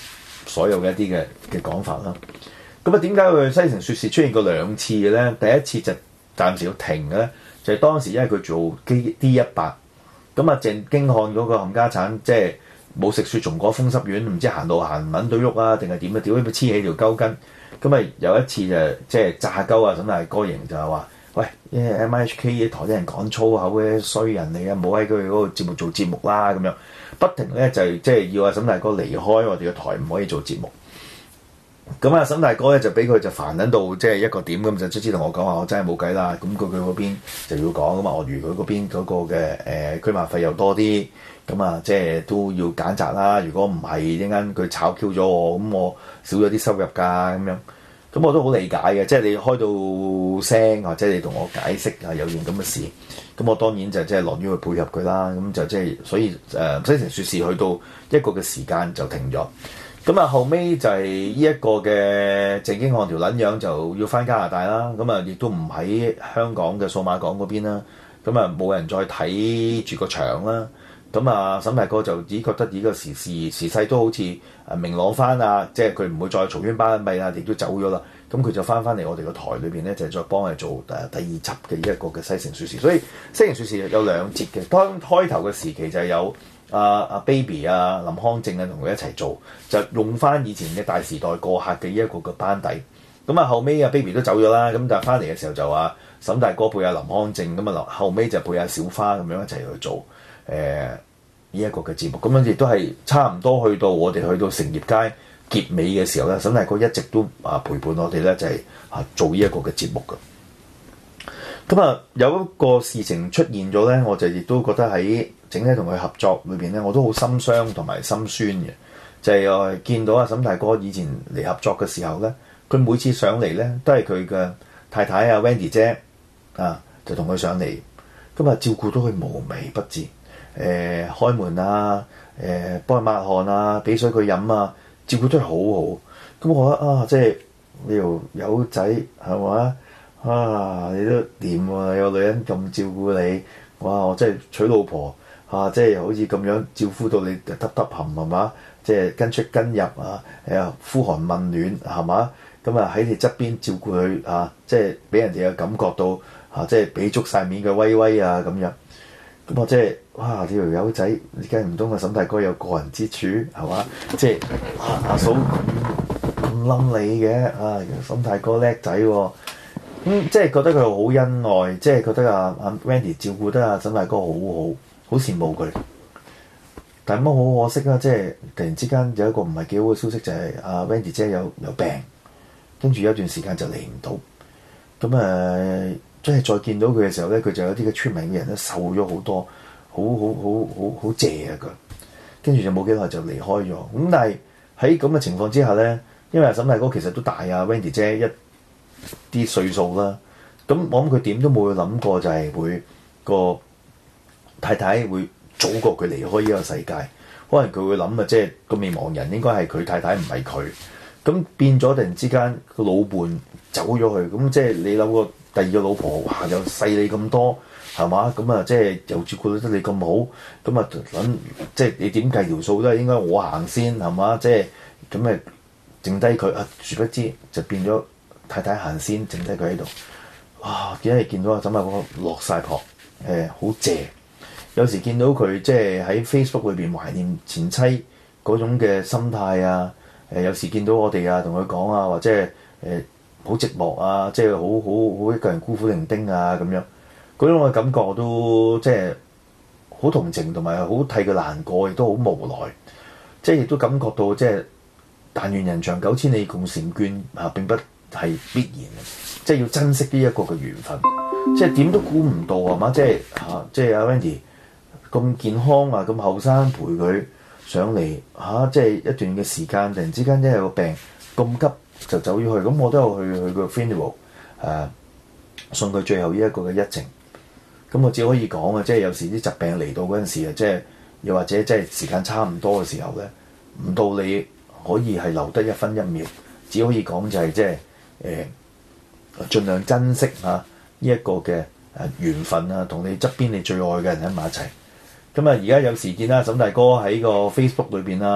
所有嘅一啲嘅嘅講法啦。咁啊，點解佢西城說事出現過兩次嘅咧？第一次就暫時要停嘅咧，就係、是、當時因為佢做 D 一百，咁啊鄭經翰嗰個冚家產即係冇食雪松果風濕丸，唔知行路行唔揾到喐啊，定係點啊？屌，黐起條鳩筋。咁啊有一次就即係炸鳩啊，沈大哥型就係話：喂，因為 M I H K 台啲人講粗口嘅衰人嚟嘅，唔好喺佢嗰個節目做節目啦咁樣。不停咧就即係要阿沈大哥離開我哋嘅台，唔可以做節目。咁啊，沈大哥咧就俾佢就煩緊到即係一個點咁，就即知同我講話，我真係冇計啦。咁佢佢嗰邊就要講咁啊，鱷魚佢嗰邊嗰個嘅誒居馬費又多啲，咁啊即係都要揀擇啦。如果唔係一陣間佢炒 Q 咗我，咁我少咗啲收入㗎咁樣。咁我都好理解嘅，即係你開到聲或者你同我解釋啊有件咁嘅事，咁我當然就即係樂於去配合佢啦。咁就即係所以誒西城說事去到一個嘅時間就停咗。咁啊後尾就係呢一個嘅鄭經翰條撚樣就要返加拿大啦。咁啊亦都唔喺香港嘅數碼港嗰邊啦。咁啊冇人再睇住個場啦。咁啊，沈大哥就只覺得呢個時時時勢都好似誒明朗翻啊，即係佢唔會再嘈喧巴閉啦，亦都走咗啦。咁佢就翻翻嚟我哋個台裏邊咧，就再幫佢做誒第二集嘅一個嘅西城說事。所以西城說事有兩節嘅，當開頭嘅時期就有阿阿、啊啊、Baby 啊、林康正啊同佢一齊做，就用翻以前嘅大時代過客嘅呢一個嘅班底。咁啊後尾啊 Baby 都走咗啦，咁但係翻嚟嘅時候就話沈大哥配阿林康正，咁啊後尾就配阿小花咁樣一齊去做。誒呢一個嘅節目，咁樣亦都係差唔多去到我哋去到成業街結尾嘅時候咧，沈大哥一直都啊陪伴我哋咧，就係、是、啊做呢一個嘅節目嘅。咁啊有一個事情出現咗咧，我就亦都覺得喺整體同佢合作裏邊咧，我都好心傷同埋心酸嘅。就係、是、我見到阿沈大哥以前嚟合作嘅時候咧，佢每次上嚟咧都係佢嘅太太啊 Wendy 姐啊就同佢上嚟，咁啊照顧到佢無微不至。誒、呃、開門啊，誒、呃、幫佢抹汗啊，俾水佢飲啊，照顧得好好。咁我覺得啊，即係你條友仔係嘛啊，你都掂喎，有個女人咁照顧你，哇！我真係娶老婆啊，即係好似咁樣照顧到你揼揼含係嘛，即係跟出跟入啊，誒呼寒問暖係嘛，咁啊喺你側邊照顧佢啊，即係俾人哋嘅感覺到啊，即係俾足晒面嘅威威啊咁樣。咁我即係哇！你條友仔，你梗係唔通阿沈大哥有過人之處係嘛？即係啊阿嫂咁咁冧你嘅啊，沈大哥叻仔喎。咁即係覺得佢好恩愛，即係覺得阿阿 Wendy 照顧得阿沈大哥好好，好羨慕佢。但係乜好可惜啊！即係突然之間有一個唔係幾好嘅消息，就係阿 Wendy 姐有有病，跟住有一段時間就嚟唔到。咁誒。呃即係再見到佢嘅時候咧，佢就有啲嘅出名嘅人咧瘦咗好多，好好好好好謝啊佢，跟住就冇幾耐就離開咗。咁但係喺咁嘅情況之下咧，因為沈大哥其實都大啊 Wendy 姐一啲歲數啦，咁我諗佢點都冇諗過就係會個太太會早過佢離開呢個世界，可能佢會諗啊，即係個未亡人應該係佢太太唔係佢，咁變咗突然之間個老伴走咗去，咁即係你諗個。第二個老婆，哇！又細你咁多，係嘛？咁啊，即係又照顧得你咁好，咁啊諗，即係你點計條數都係應該我行先，係嘛？即係咁誒，剩低佢啊，殊不知就變咗太太行先，剩低佢喺度。哇！點解你見到啊？沈大哥落晒撲，誒好謝。有時見到佢即係喺 Facebook 裏邊懷念前妻嗰種嘅心態啊，誒、呃、有時見到我哋啊，同佢講啊，或者係誒。呃好寂寞啊，即係好好好一個人孤苦伶仃啊咁樣，嗰種嘅感覺我都即係好同情同埋好替佢難過，亦都好無奈，即係亦都感覺到即係但願人長久，千里共嬋娟啊，並不係必然嘅，即係要珍惜呢一個嘅緣分，即係點都估唔到係嘛，即係嚇、啊、即係阿 Wendy 咁健康啊，咁後生陪佢上嚟嚇、啊，即係一段嘅時間，突然之間因為個病咁急。就走咗去，咁我都有去去個 funeral 誒送佢最後呢一個嘅一程。咁我只可以講啊，即係有時啲疾病嚟到嗰陣時啊，即係又或者即係時間差唔多嘅時候咧，唔到你可以係留得一分一秒，只可以講就係即係誒盡量珍惜嚇呢一個嘅誒緣分啊，同你側邊你最愛嘅人喺埋一齊。咁啊，而家有時見啦，沈大哥喺個 Facebook 裏邊啊。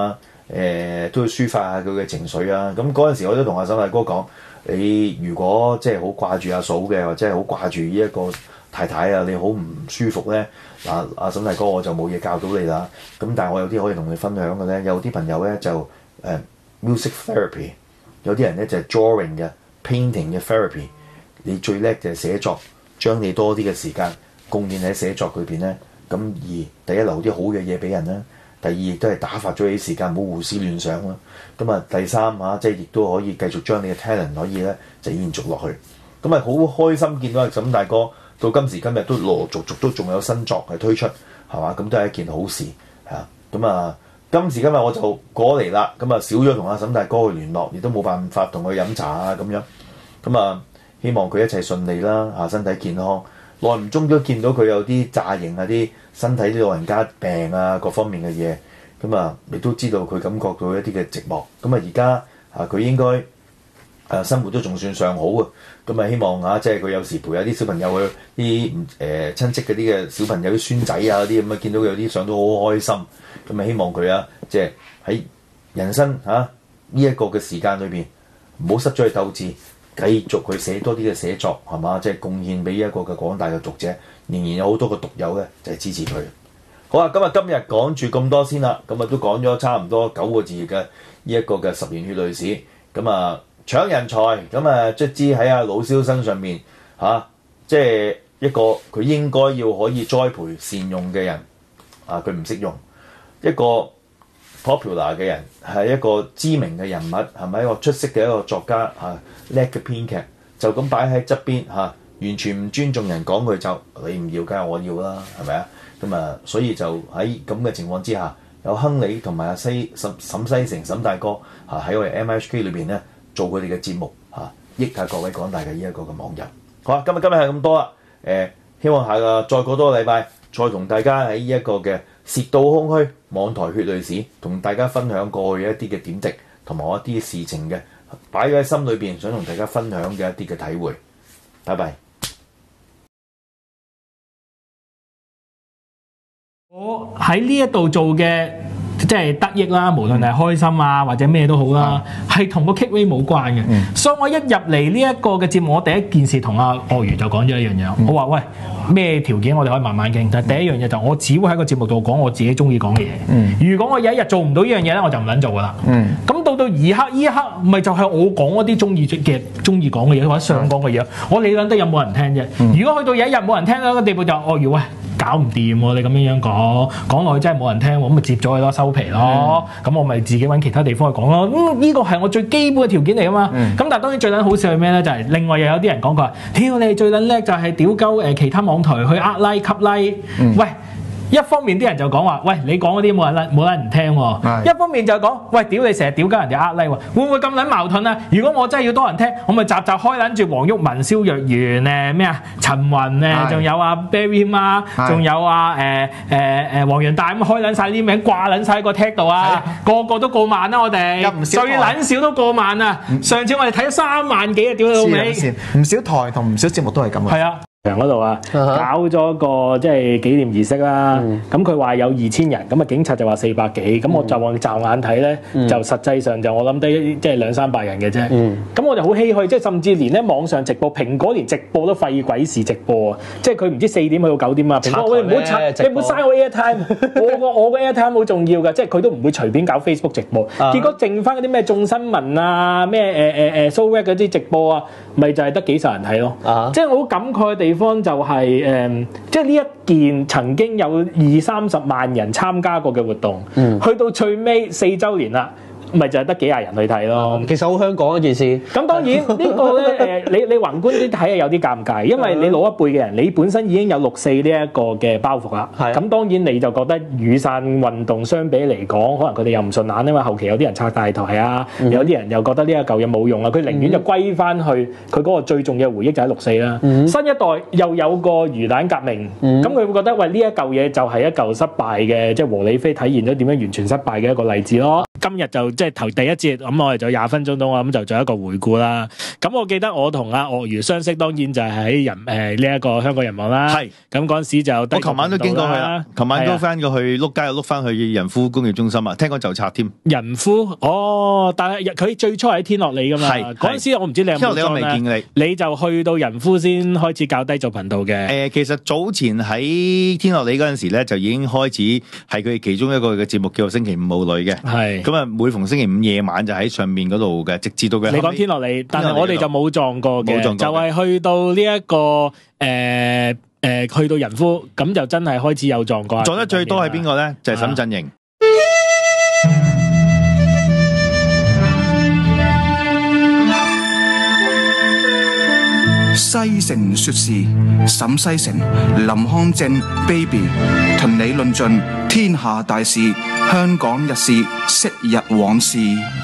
誒都要抒發下佢嘅情緒啊。咁嗰陣時我都同阿沈大哥講，你如果即係好掛住阿嫂嘅，或者係好掛住呢一個太太啊，你好唔舒服咧，嗱阿沈大哥我就冇嘢教到你啦。咁但係我有啲可以同你分享嘅咧，有啲朋友咧就誒、呃、music therapy， 有啲人咧就係、是、drawing 嘅 painting 嘅 therapy。你最叻就係寫作，將你多啲嘅時間貢獻喺寫作裏邊咧。咁而第一留啲好嘅嘢俾人啦，第二亦都係打發咗你時間，冇胡思亂想啦。咁啊第三啊，即係亦都可以繼續將你嘅 talent 可以咧就延續落去。咁啊好開心見到阿沈大哥到今時今日都陸陸續續都仲有新作係推出，係嘛？咁都係一件好事嚇。咁啊今時今日我就過嚟啦，咁啊少咗同阿沈大哥去聯絡，亦都冇辦法同佢飲茶啊咁樣。咁啊希望佢一切順利啦，嚇身體健康。耐唔中都見到佢有啲詐型啊，啲身體啲老人家病啊，各方面嘅嘢。咁啊，你都知道佢感覺到一啲嘅寂寞。咁啊，而家啊，佢應該啊生活都仲算上好啊。咁啊，希望啊，即係佢有時陪下啲小朋友去啲唔誒親戚嗰啲嘅小朋友啲孫仔啊嗰啲咁啊，見到佢有啲相都好開心。咁啊，希望佢啊，即係喺人生嚇呢一個嘅時間裏邊，唔好失咗去鬥志。繼續去寫多啲嘅寫作係嘛，即係貢獻俾一個嘅廣大嘅讀者，仍然有好多嘅讀友咧就係、是、支持佢。好啊，咁啊今日講住咁多先啦，咁啊都講咗差唔多九個字嘅呢一個嘅十年血淚史。咁啊搶人才，咁啊卒之喺阿老蕭身上面嚇、啊，即係一個佢應該要可以栽培善用嘅人啊，佢唔識用一個 popular 嘅人，係一個知名嘅人物，係咪一個出色嘅一個作家嚇？叻嘅編劇就咁擺喺側邊嚇，完全唔尊重人，講佢就你唔要，梗係我要啦，係咪啊？咁啊，所以就喺咁嘅情況之下，有亨利同埋阿西沈沈西城沈大哥嚇喺我哋 M H K 裏邊咧做佢哋嘅節目嚇，益下各位廣大嘅呢一個嘅網友。好啊，今日今日係咁多啦，誒、呃，希望下個再過多個禮拜再同大家喺呢一個嘅涉到空虛網台血淚史，同大家分享過去一啲嘅點滴同埋我一啲事情嘅。擺咗喺心裏邊，想同大家分享嘅一啲嘅體會。拜拜。 我喺呢一度做嘅即係得益啦，無論係開心啊或者咩都好啦，係同個 Kitway 冇關嘅。嗯、所以我一入嚟呢一個嘅節目，我第一件事同阿鱷魚就講咗一樣嘢，嗯、我話喂，咩條件我哋可以慢慢傾，但係第一樣嘢就我只會喺個節目度講我自己中意講嘅嘢。嗯、如果我有一日做唔到呢樣嘢咧，我就唔撚做噶啦。咁、嗯、到到而刻呢一刻，咪就係我講嗰啲中意嘅、中意講嘅嘢或者想講嘅嘢。嗯、我理論得有冇人聽啫？嗯、如果去到有一日冇人聽到個地步就，就鱷魚喂。搞唔掂喎！你咁樣樣講，講落去真係冇人聽，咁咪接咗佢咯，收皮咯。咁、嗯、我咪自己揾其他地方去講咯。咁呢個係我最基本嘅條件嚟噶嘛。咁、嗯、但係當然最撚好笑係咩咧？就係、是、另外又有啲人講佢話：屌你係最撚叻就係屌鳩誒其他網台去呃 like 吸 like。嗯、喂！一方面啲人就講話，喂，你講嗰啲冇人冇人聽喎。是一方面就講，喂，屌你成日屌鳩人哋呃 like 喎，會唔會咁撚矛盾啊？如果我真係要多人聽，我咪集集開撚住黃毓民、蕭若元誒咩啊、陳雲誒，仲是有阿 Barry 媽，仲有阿誒誒誒黃洋大咁開撚晒啲名，掛撚晒個 tag 度啊，是個個都過萬啦，我哋最撚少都過萬啊！嗯、上次我哋睇咗三萬幾啊，屌你老味！ 唔少台同唔少節目都係咁啊。 係啊。場嗰度啊，搞咗個即係紀念儀式啦。咁佢話有二千人，咁啊警察就話四百幾。咁我就望驟眼睇咧，嗯、就實際上就我諗低即係兩三百人嘅啫。咁、嗯、我就好唏噓，即係甚至連咧網上直播，蘋果連直播都廢鬼事直播啊！即係佢唔知四點去到九點啊。蘋果，你唔好拆，你唔好嘥我 airtime。我個我個 airtime 好重要㗎，即係佢都唔會隨便搞 Facebook 直播。啊、結果剩翻嗰啲咩眾新聞啊，咩誒誒誒 So Red 嗰啲直播啊，咪就係得幾十人睇咯。啊、即係我好感慨嘅地方。方就係、是、誒、嗯，即係呢一件曾經有二三十萬人參加過嘅活動，嗯、去到最尾四週年啦。咪就係得幾廿人去睇咯， 其實好香港一件事。 咁當然個呢個咧誒，你你宏觀啲睇係有啲尷尬，因為你老一輩嘅人，你本身已經有六四呢一個嘅包袱啦。係。咁當然你就覺得雨傘運動相比嚟講，可能佢哋又唔順眼，因為後期有啲人拆大台啊，嗯、有啲人又覺得呢一嚿嘢冇用啊，佢寧願就歸翻去佢嗰個最重要嘅回憶就係六四啦。嗯、新一代又有個魚蛋革命，咁佢、嗯、會覺得喂呢一嚿嘢就係一嚿失敗嘅，即係和理非體現咗點樣完全失敗嘅一個例子咯。今日就即係頭第一節，咁我哋就廿分鐘到，我諗就做一個回顧啦。咁咁我記得我同阿鱷魚相識，當然就係喺人誒呢一個香港人網啦。 係咁嗰陣時就我琴晚都經過去啦，琴晚都翻過去碌街又碌翻去仁孚工業中心啊，聽講就拆添。 仁孚哦，但係佢最初喺天樂里噶嘛。係嗰陣時我唔知你有冇天樂里我未見你， 你就去到仁孚先開始較低做頻道嘅。 誒，其實早前喺天樂里嗰陣時咧，就已經開始係佢哋其中一個嘅節目叫做星期五母女嘅。係咁啊，每逢星期五夜晚就喺上面嗰度嘅，直至到佢。你講天樂里，但係我哋就冇撞過嘅，就係去到呢一個誒誒，去到仁孚咁就真係開始有撞過。 撞得最多係邊個咧？就係沈振盈。 西城說事，沈西城、林康正、Baby 同你論盡天下大事、香港日事、昔日往事。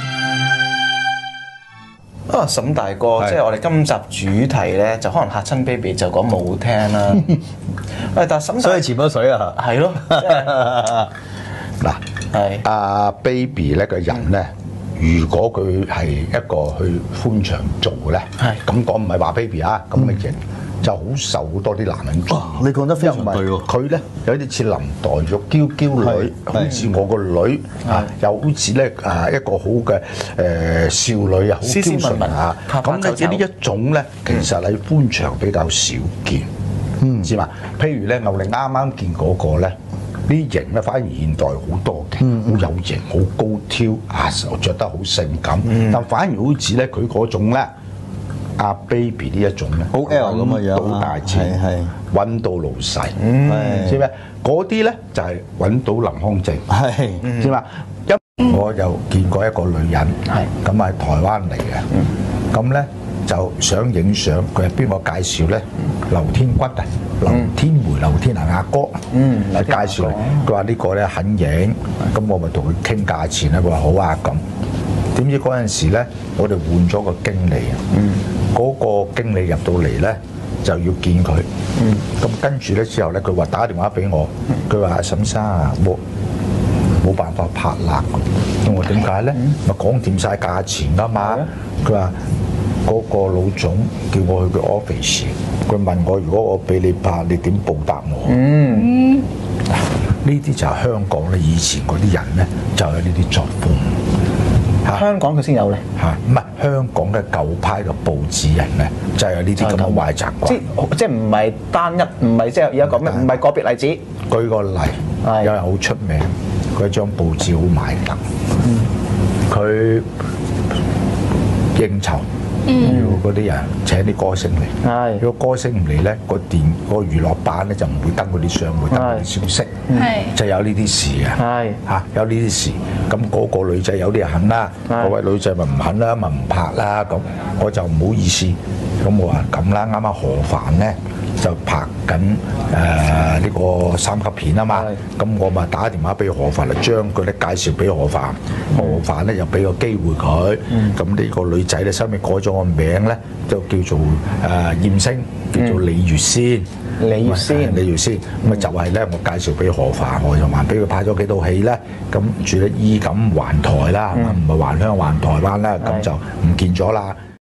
啊，沈大哥，即係我哋今集主題咧，就可能嚇親 Baby 就講舞廳啦。喂，但係沈， 所以潛咗水啊？ 係咯， 嗱， 係阿 Baby 咧個人咧。如果佢係一個去歡場做咧，咁講唔係話 baby 啊，咁嘅人就好受好多啲男人中意。 你講得非常對喎。 佢咧有啲似林黛玉嬌嬌女，好似我個女啊，又好似咧啊一個好嘅誒少女啊，好嬌順啊。咁咧呢一種咧，其實喺歡場比較少見，知嘛？譬如咧牛玲啱啱見嗰個咧。啲型咧反而現代好多嘅，好有型，好高挑啊！著得好性感，但反而好似咧佢嗰種咧，阿 Baby 呢一種咧， 好 L 咁嘅樣， 揾到大錢，揾到老細，知咩？嗰啲咧就係揾到林康正，知嘛？一我又見過一個女人，咁係台灣嚟嘅，咁咧就想影相，佢係邊個介紹咧？劉天骨啊！劉天梅、劉天啊阿哥，嗯，嚟介紹嚟，佢話呢個咧肯影，咁我咪同佢傾價錢啦。佢話好啊咁。點知嗰陣時咧，我哋換咗個經理啊，嗰個經理入到嚟咧就要見佢，咁跟住咧之後咧，佢話打電話俾我，佢話沈生啊，冇冇辦法拍啦。咁我點解咧？咪講掂晒價錢㗎嘛。佢話。嗰個老總叫我去佢 office，佢問我如果我俾你拍，你點報答我？嗯，呢啲就係香港咧，以前嗰啲人咧就有呢啲作風。 香港佢先有咧？ 嚇，唔係香港嘅舊派嘅報紙人咧，就有呢啲咁嘅壞習慣。 即即唔係單一，唔係即係而家講咩？唔係個別例子。 舉個例，有人好出名，佢張報紙好賣得，佢應酬。要嗰啲人請啲歌星嚟，如果歌星唔嚟咧，個電個娛樂版咧就唔會登嗰啲相，會登嗰啲消息，就有呢啲事嘅，嚇有呢啲事。咁嗰個女仔有啲人肯啦，嗰位女仔咪唔肯啦，咪唔拍啦。咁我就唔好意思，咁我話咁啦，啱啱何凡咧就拍緊誒呢個三級片啊嘛，咁我咪打電話俾何凡嚟將佢咧介紹俾何凡，何凡咧又俾個機會佢，咁呢個女仔咧收尾改咗個名咧，就叫做誒艷星，叫做李月仙。李月仙，李月仙，咁啊就係咧，我介紹俾何凡，何凡俾佢拍咗幾套戲咧，咁住咧衣錦還台啦，唔係還鄉還台灣啦，咁就唔見咗啦。